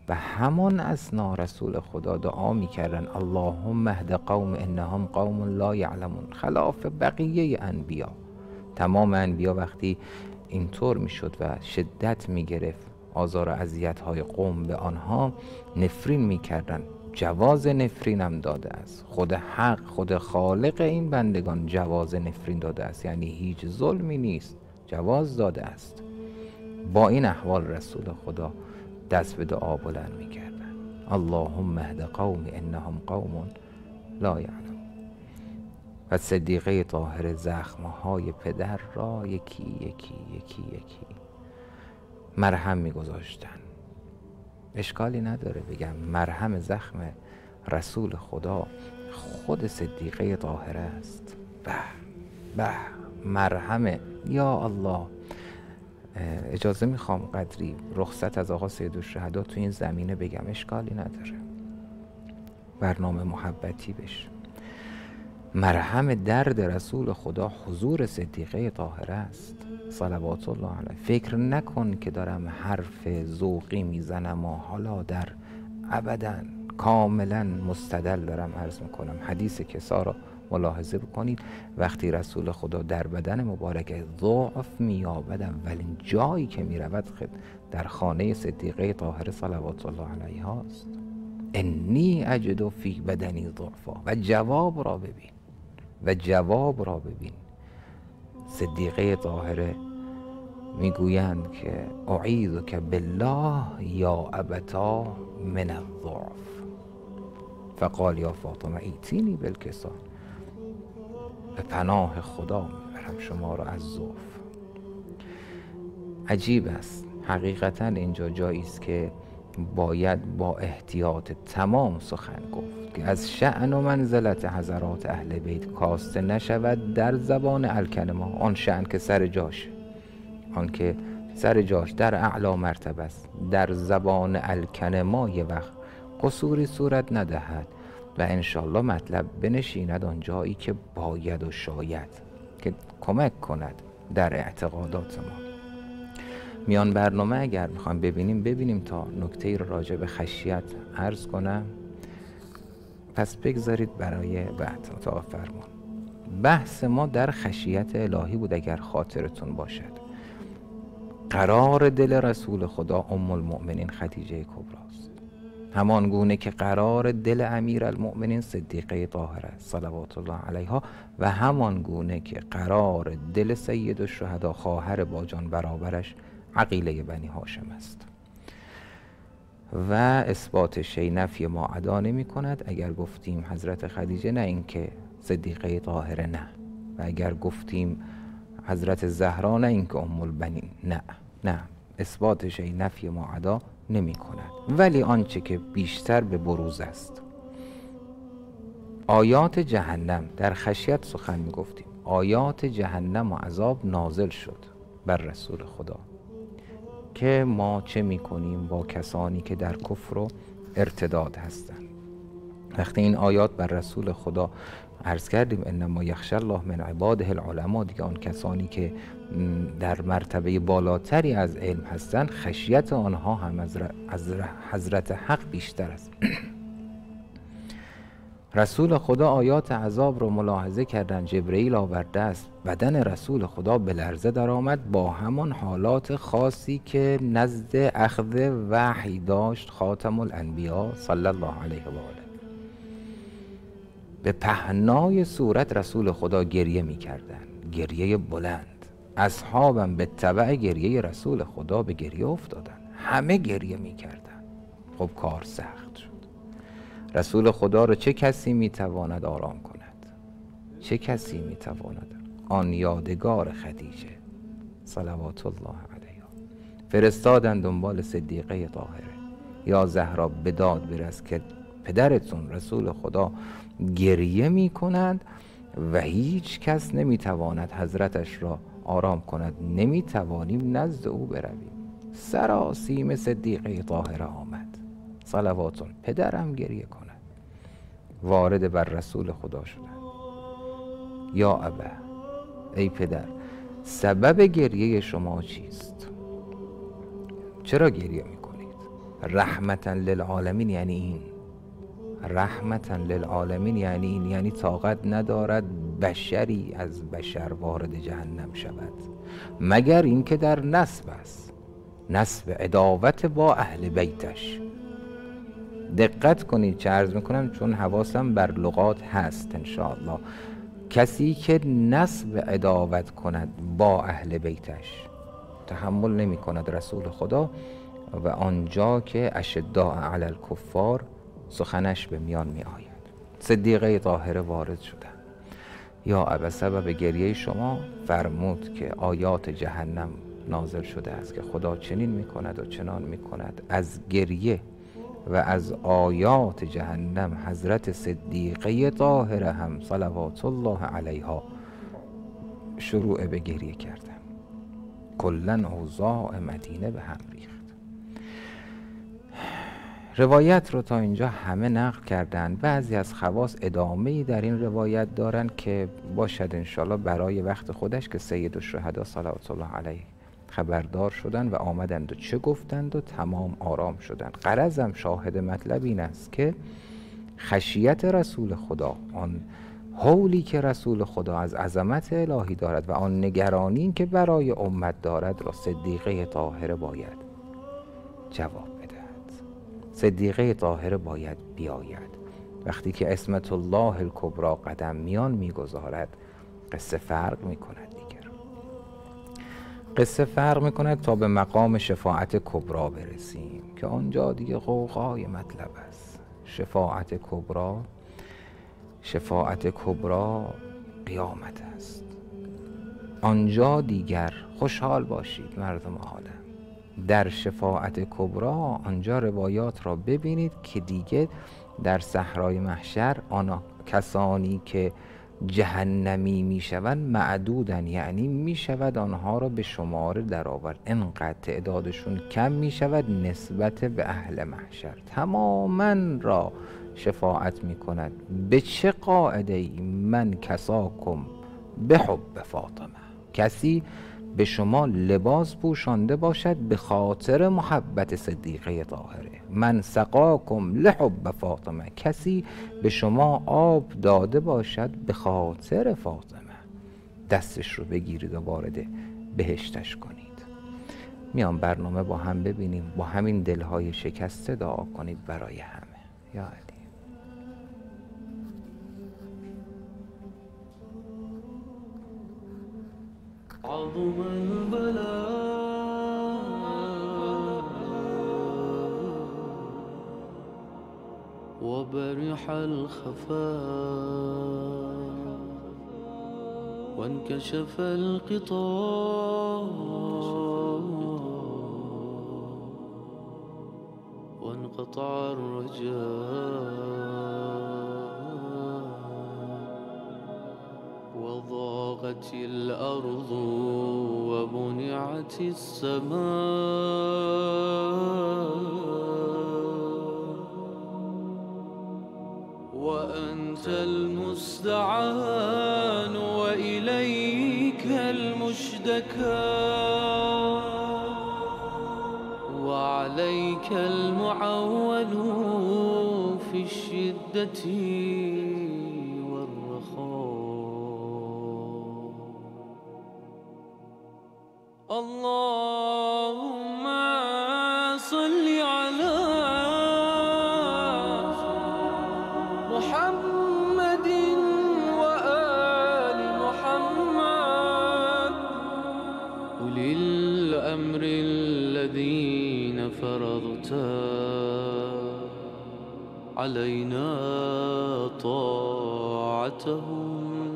و همان اثنا رسول خدا دعا میکردن اللهم اهد قوم انهم قوم لا یعلمون، خلاف بقیه انبیا. تمام انبیا وقتی اینطور میشد و شدت میگرفت آزار و اذیت های قوم به آنها، نفرین میکردن. جواز نفرین هم داده است. خود حق، خود خالق این بندگان جواز نفرین داده است، یعنی هیچ ظلمی نیست، جواز داده است. با این احوال رسول خدا دست به دعا بلند میکردن اللهم اهد قوم انهم قوم لا یعلمون. و صدیقه طاهره زخمهای پدر را یکی یکی یکی یکی مرهم میگذاشتن. اشکالی نداره بگم مرهم زخم رسول خدا خود صدیقه طاهره است. به به مرهم. یا الله، اجازه میخوام قدری رخصت از آقا سیدالشهدا تو این زمینه بگم، اشکالی نداره، برنامه محبتی بشه. مرهم درد رسول خدا حضور صدیقه طاهره است صلوات الله علیه. فکر نکن که دارم حرف ذوقی میزنم و حالا در ابداً کاملا مستدل دارم عرض میکنم. حدیث کسا را ملاحظه بکنید، وقتی رسول خدا در بدن مبارک ضعف مییابد اولین جایی که میرود در خانه صدیقه طاهره صلوات الله علیها است. انی اجد فی بدنی ضعفا. و جواب را ببین و جواب را ببین صدیقه طاهره میگویند که اعیذک بالله یا ابتا من الضعف فقال یا فاطمه ایتینی بالکسا. به پناه خدا میبرم شما را از ضعف. عجیب است حقیقتا اینجا جایی است که باید با احتیاط تمام سخن گفت که از شأن و منزلت حضرات اهل بیت کاسته نشود در زبان الکلمه. آن شأن که سر جاش، آن که سر جاش در اعلا مرتبه است، در زبان الکلمه یه وقت قصوری صورت ندهد و انشالله مطلب بنشیند آن جایی که باید و شاید که کمک کند در اعتقادات ما. میان برنامه اگر میخوایم ببینیم ببینیم تا نکته را راجع به خشیت عرض کنم، پس بگذارید برای بعد تا فرمان. بحث ما در خشیت الهی بود اگر خاطرتون باشد. قرار دل رسول خدا ام المؤمنین خدیجه کبراست، همان گونه که قرار دل امیر المؤمنین صدیقه طاهره صلوات الله علیها، و همان گونه که قرار دل سید الشهدا خواهر باجان برابرش عقیله بنی هاشم است. و اثبات شی نفی ما ادا نمی کند. اگر گفتیم حضرت خدیجه، نه اینکه صدیقه طاهره، نه. و اگر گفتیم حضرت زهرا، نه اینکه ام البنین، نه نه اثبات شی نفی ما ادا نمی کند. ولی آنچه که بیشتر به بروز است، آیات جهنم در خشیت سخن می گفتیم. آیات جهنم و عذاب نازل شد بر رسول خدا که ما چه می کنیم با کسانی که در کفر و ارتداد هستند. وقتی این آیات بر رسول خدا عرض کردیم انما یخشی الله من عباده العلماء، دیگه آن کسانی که در مرتبه بالاتری از علم هستند، خشیت آنها هم از حضرت حق بیشتر است. رسول خدا آیات عذاب رو ملاحظه کردن، جبرئیل آورده است، بدن رسول خدا به لرزه در آمد با همان حالات خاصی که نزد اخذ وحی داشت خاتم الانبیا صلی الله علیه و آله. به پهنای صورت رسول خدا گریه می کردن، گریه بلند. اصحابم به تبع گریه رسول خدا به گریه افتادن، همه گریه می کردن. خب کار سخت شد. رسول خدا را چه کسی می تواند آرام کند؟ چه کسی می تواند؟ آن یادگار خدیجه صلوات الله علیها. فرستادن دنبال صدیقه طاهره، یا زهرا به داد برس که پدرتون رسول خدا گریه می کند و هیچ کس نمی تواند حضرتش را آرام کند، نمی توانیم نزد او برویم. سراسیم صدیقه طاهره آمد صلواتون، پدرم گریه کند. وارد بر رسول خدا شدن. یا ابا، ای پدر، سبب گریه شما چیست؟ چرا گریه میکنید؟ رحمتا للعالمین یعنی این، رحمتا للعالمین یعنی این، یعنی طاقت ندارد بشری از بشر وارد جهنم شود مگر اینکه در نسب است، نسب عداوت با اهل بیتش. دقت کنید چه عرض میکنم، چون حواسم بر لغات هست انشاءالله. کسی که نسب عداوت کند با اهل بیتش تحمل نمی کند رسول خدا، و آنجا که اشداء علی الکفار سخنش به میان می آید. صدیقه طاهره وارد شدن، یا عبسه به گریه شما فرمود که آیات جهنم نازل شده است که خدا چنین می کند و چنان می کند. از گریه و از آیات جهنم حضرت صدیقه طاهره هم صلوات الله علیها شروع به گریه کردن. کلن اوضاع مدینه به هم ریخت. روایت رو تا اینجا همه نقل کردن. بعضی از خواص ادامه‌ای در این روایت دارن که باشد انشالله برای وقت خودش، که سید الشهدا صلوات الله علیه خبردار شدن و آمدند و چه گفتند و تمام آرام شدند. غرضم شاهد مطلب این است که خشیت رسول خدا، آن حولی که رسول خدا از عظمت الهی دارد و آن نگرانی که برای امت دارد را صدیقه طاهره باید جواب بدهد. صدیقه طاهره باید بیاید. وقتی که عصمت الله الکبری قدم میان میگذارد قصه فرق میکند دیگر، قصه فرق میکند تا به مقام شفاعت کبری برسیم که آنجا دیگه غوغای مطلب است. شفاعت کبری، شفاعت کبری قیامت است. آنجا دیگر خوشحال باشید مردم عالم. در شفاعت کبری آنجا روایات را ببینید که دیگه در صحرای محشر آن کسانی که جهنمی میشوند معدودن، یعنی میشود آنها را به شماره در آورد. انقدر تعدادشون کم میشود نسبت به اهل محشر. تماما را شفاعت میکند. به چه قاعده ای؟ من کساکم به حب فاطمه، کسی به شما لباس پوشانده باشد به خاطر محبت صدیقه طاهره. من سقاکم لحب فاطمه، کسی به شما آب داده باشد به خاطر فاطمه. دستش رو بگیرید و وارد بهشتش کنید. میام برنامه با هم ببینیم، با همین دلهای شکسته دعا کنید برای همه. یا علی. عظم البلاء وبرح الخفاء وانكشف الغطاء وانقطع الرجاء وضاقت الأرض ومنعت السماء وأنت المستعان وإليك المشتكى وعليك المعول في الشدة اللهم صل على محمد وآل محمد أولي الأمر الذين فرضت علينا طاعتهم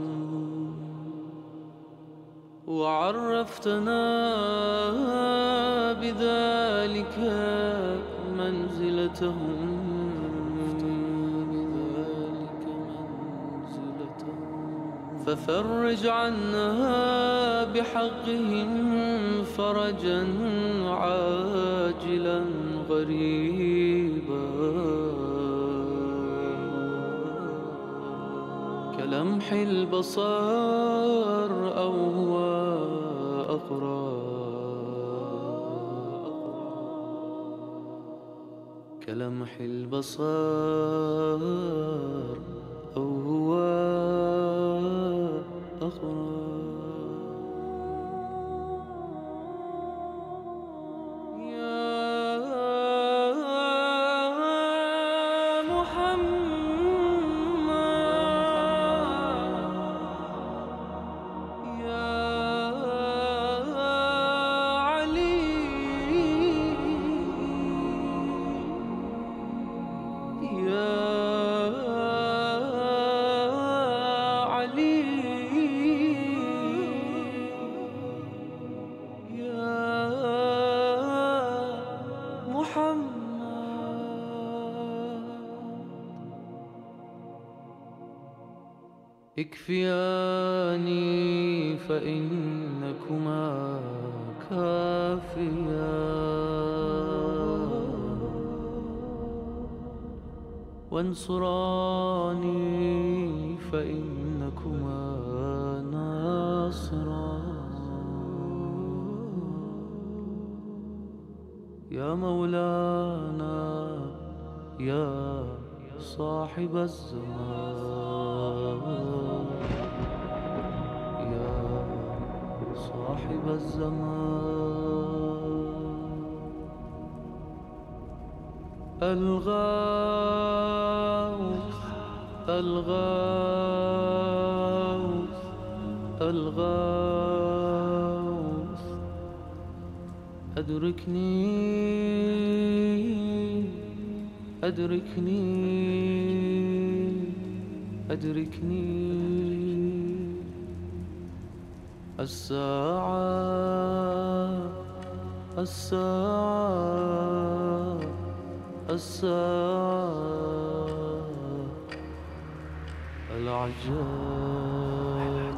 وعرفتنا بذلك منزلتهم ففرج عنا بحقهم فرجا عاجلا غريبا كلمح البصر أو هو أقرب كلمح البصر أو هو أخرى. اكفياني فإنكما كافيان، وانصراني فإنكما ناصران. يا مولانا يا صاحب الزمان، يا صاحب الزمان. الغوث الغوث الغوث أدركني أدركني أدركني. الساعة الساعة الساعة. العجاب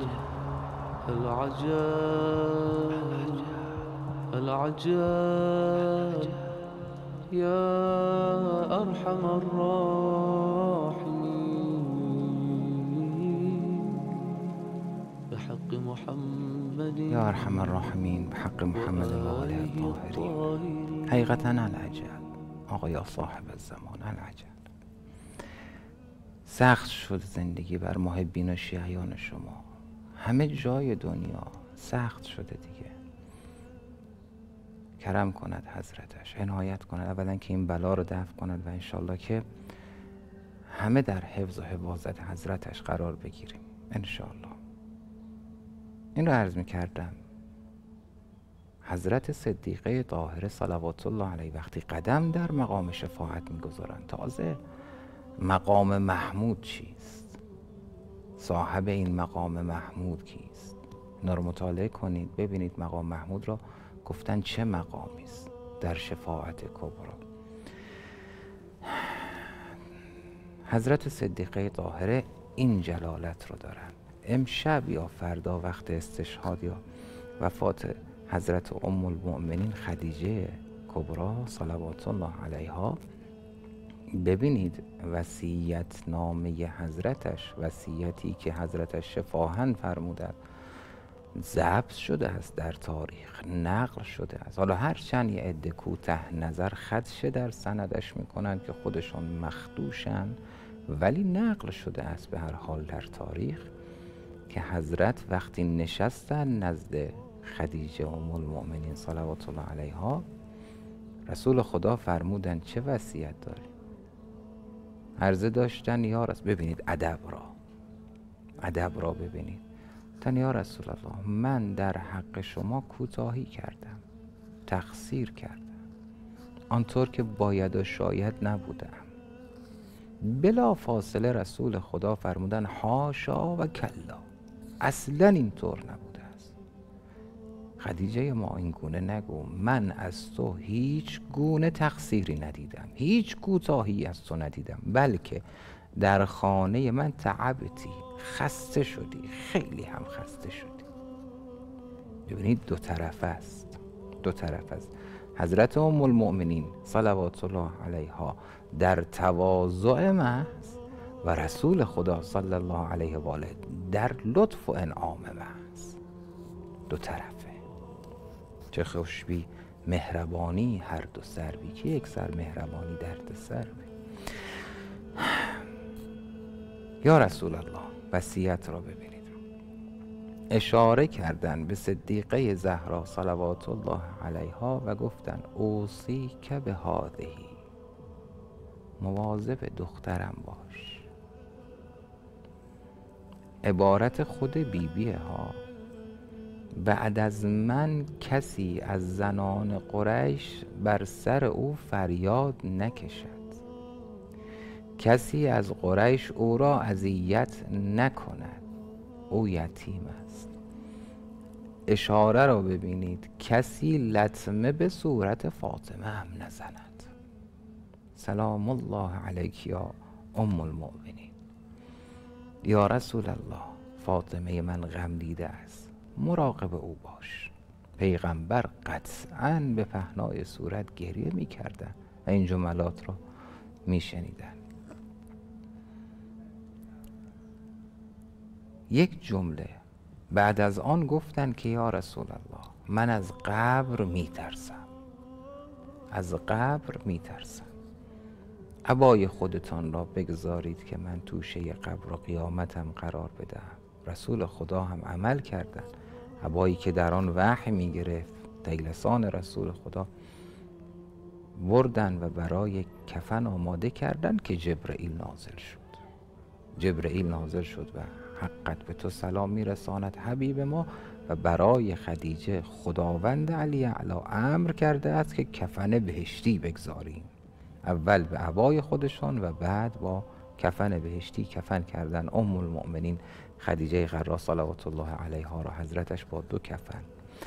العجاب العجاب. يا أرحم الراحمين بحق محمد، يا أرحم الراحمین بحق محمد و آله الطاهرین. حقیقتا العجب آقای صاحب الزمان، العجب. سخت شد زندگی بر محبین و شیعیان شما، همه جای دنیا سخت شده دیگه. کرم کند حضرتش، عنایت کند اولا که این بلا رو دفع کند و انشالله که همه در حفظ و حفاظت حضرتش قرار بگیریم انشالله. این رو عرض می کردم حضرت صدیقه طاهره صلوات الله علیه وقتی قدم در مقام شفاعت می گذارند، تازه مقام محمود چیست، صاحب این مقام محمود کیست، اینا رو مطالعه کنید ببینید مقام محمود را گفتن چه مقامی است در شفاعت کبرا. حضرت صدیقه طاهره این جلالت رو دارن. امشب یا فردا وقت استشهاد یا وفات حضرت ام المؤمنین خدیجه کبرا صلوات الله علیها، ببینید وصیت نامه حضرتش، وصیتی که حضرتش شفاهن فرمودند ضبط شده است در تاریخ، نقل شده است. حالا هرچند یه عده کوته نظر خدشه در سندش میکنند که خودشون مخدوشن، ولی نقل شده است به هر حال در تاریخ که حضرت وقتی نشستن نزد خدیجه ام المؤمنین صلوات الله علیها، رسول خدا فرمودن چه وصیت داری؟ عرضه داشتن یا رسول، ببینید ادب را، ادب را ببینید. تن یا رسول الله من در حق شما کوتاهی کردم، تقصیر کردم، آنطور که باید و شاید نبودم. بلا فاصله رسول خدا فرمودن حاشا و کلا، اصلا اینطور نبوده است. خدیجه ما این گونه نگو، من از تو هیچ گونه تقصیری ندیدم، هیچ کوتاهی از تو ندیدم، بلکه در خانه من تعبتی، خسته شدی، خیلی هم خسته شدی. ببینید دو طرف است، دو طرف است. حضرت ام المؤمنین صلوات الله علیها در تواضع محض و رسول خدا صلی الله علیه و آله در لطف و انعام محض. دو طرفه. چه خوشبی مهربانی هر دو سروی که یک سر مهربانی درد سروی. یا رسول الله وصیت را ببینید. اشاره کردن به صدیقه زهرا صلوات الله علیها و گفتن اوصیک به هذهی، مواظب دخترم باش. عبارت خود بیبیه ها. بعد از من کسی از زنان قریش بر سر او فریاد نکشد، کسی از قریش او را اذیت نکند، او یتیم است. اشاره را ببینید، کسی لطمه به صورت فاطمه هم نزند. سلام الله علیک یا ام المؤمنین. یا رسول الله فاطمه من غم دیده است، مراقب او باش. پیغمبر قطعاً به پهنای صورت گریه می کردن و این جملات را می شنیدن. یک جمله بعد از آن گفتن که یا رسول الله من از قبر می ترسم، از قبر می ترسم. عبای خودتان را بگذارید که من توشه قبر و قیامتم قرار بدهم. رسول خدا هم عمل کردن. عبایی که در آن وحی می گرفت لسان رسول خدا بردن و برای کفن آماده کردن که جبرئیل نازل شد. جبرئیل نازل شد و حقت به تو سلام میرساند حبیب ما، و برای خدیجه خداوند علی اعلی امر کرده است که کفن بهشتی بگذاریم. اول به عبای خودشان و بعد با کفن بهشتی کفن کردن ام المؤمنین خدیجه غرا صلوات الله علیها را حضرتش با دو کفن.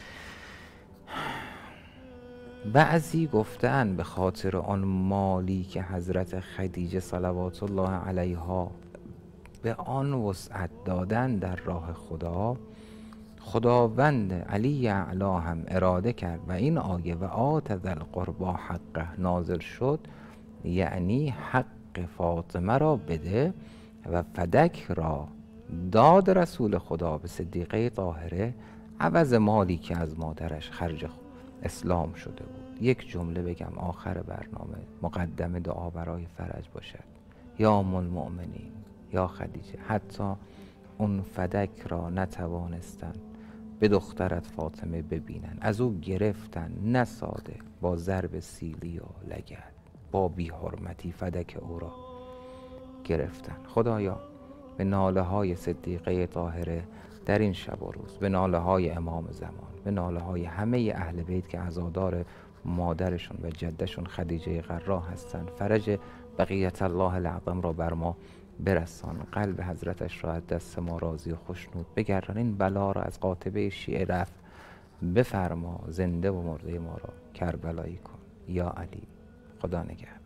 بعضی گفتن به خاطر آن مالی که حضرت خدیجه صلوات الله علیها به آن وسعت دادن در راه خدا، خداوند علی اعلی هم اراده کرد و این آیه و آت ذی القربی حقه نازل شد، یعنی حق فاطمه را بده، و فدک را داد رسول خدا به صدیقه طاهره عوض مالی که از مادرش خرج اسلام شده بود. یک جمله بگم آخر برنامه، مقدم دعا برای فرج باشد. یا ام المؤمنین، یا خدیجه، حتی اون فدک را نتوانستن به دخترت فاطمه ببینن، از او گرفتن، نه ساده، با ضرب سیلی و لگد، با بی حرمتی فدک او را گرفتن. خدایا به ناله های صدیقه طاهره در این شب و روز، به ناله های امام زمان، به ناله های همه اهل بیت که عزادار مادرشون و جدشون خدیجه غرا هستند، فرج بقیت الله العظم را بر ما برسان. قلب حضرتش را از دست ما راضی و خوشنود بگردان. این بلا را از قاطبه شیعه رفع بفرما. زنده و مرده ما را کربلایی کن یا علی. خدا نگهدار.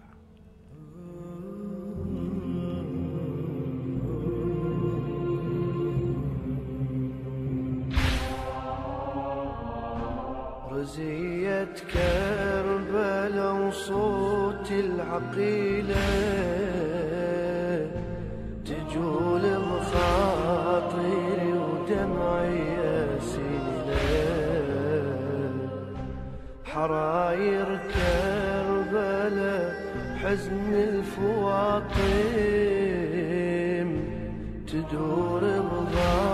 رزية كربلاء وصوت العقيلة تجول بخاطري ودمعي أسيلة، حراير كربلاء حزن الفواطم تدور بضاعي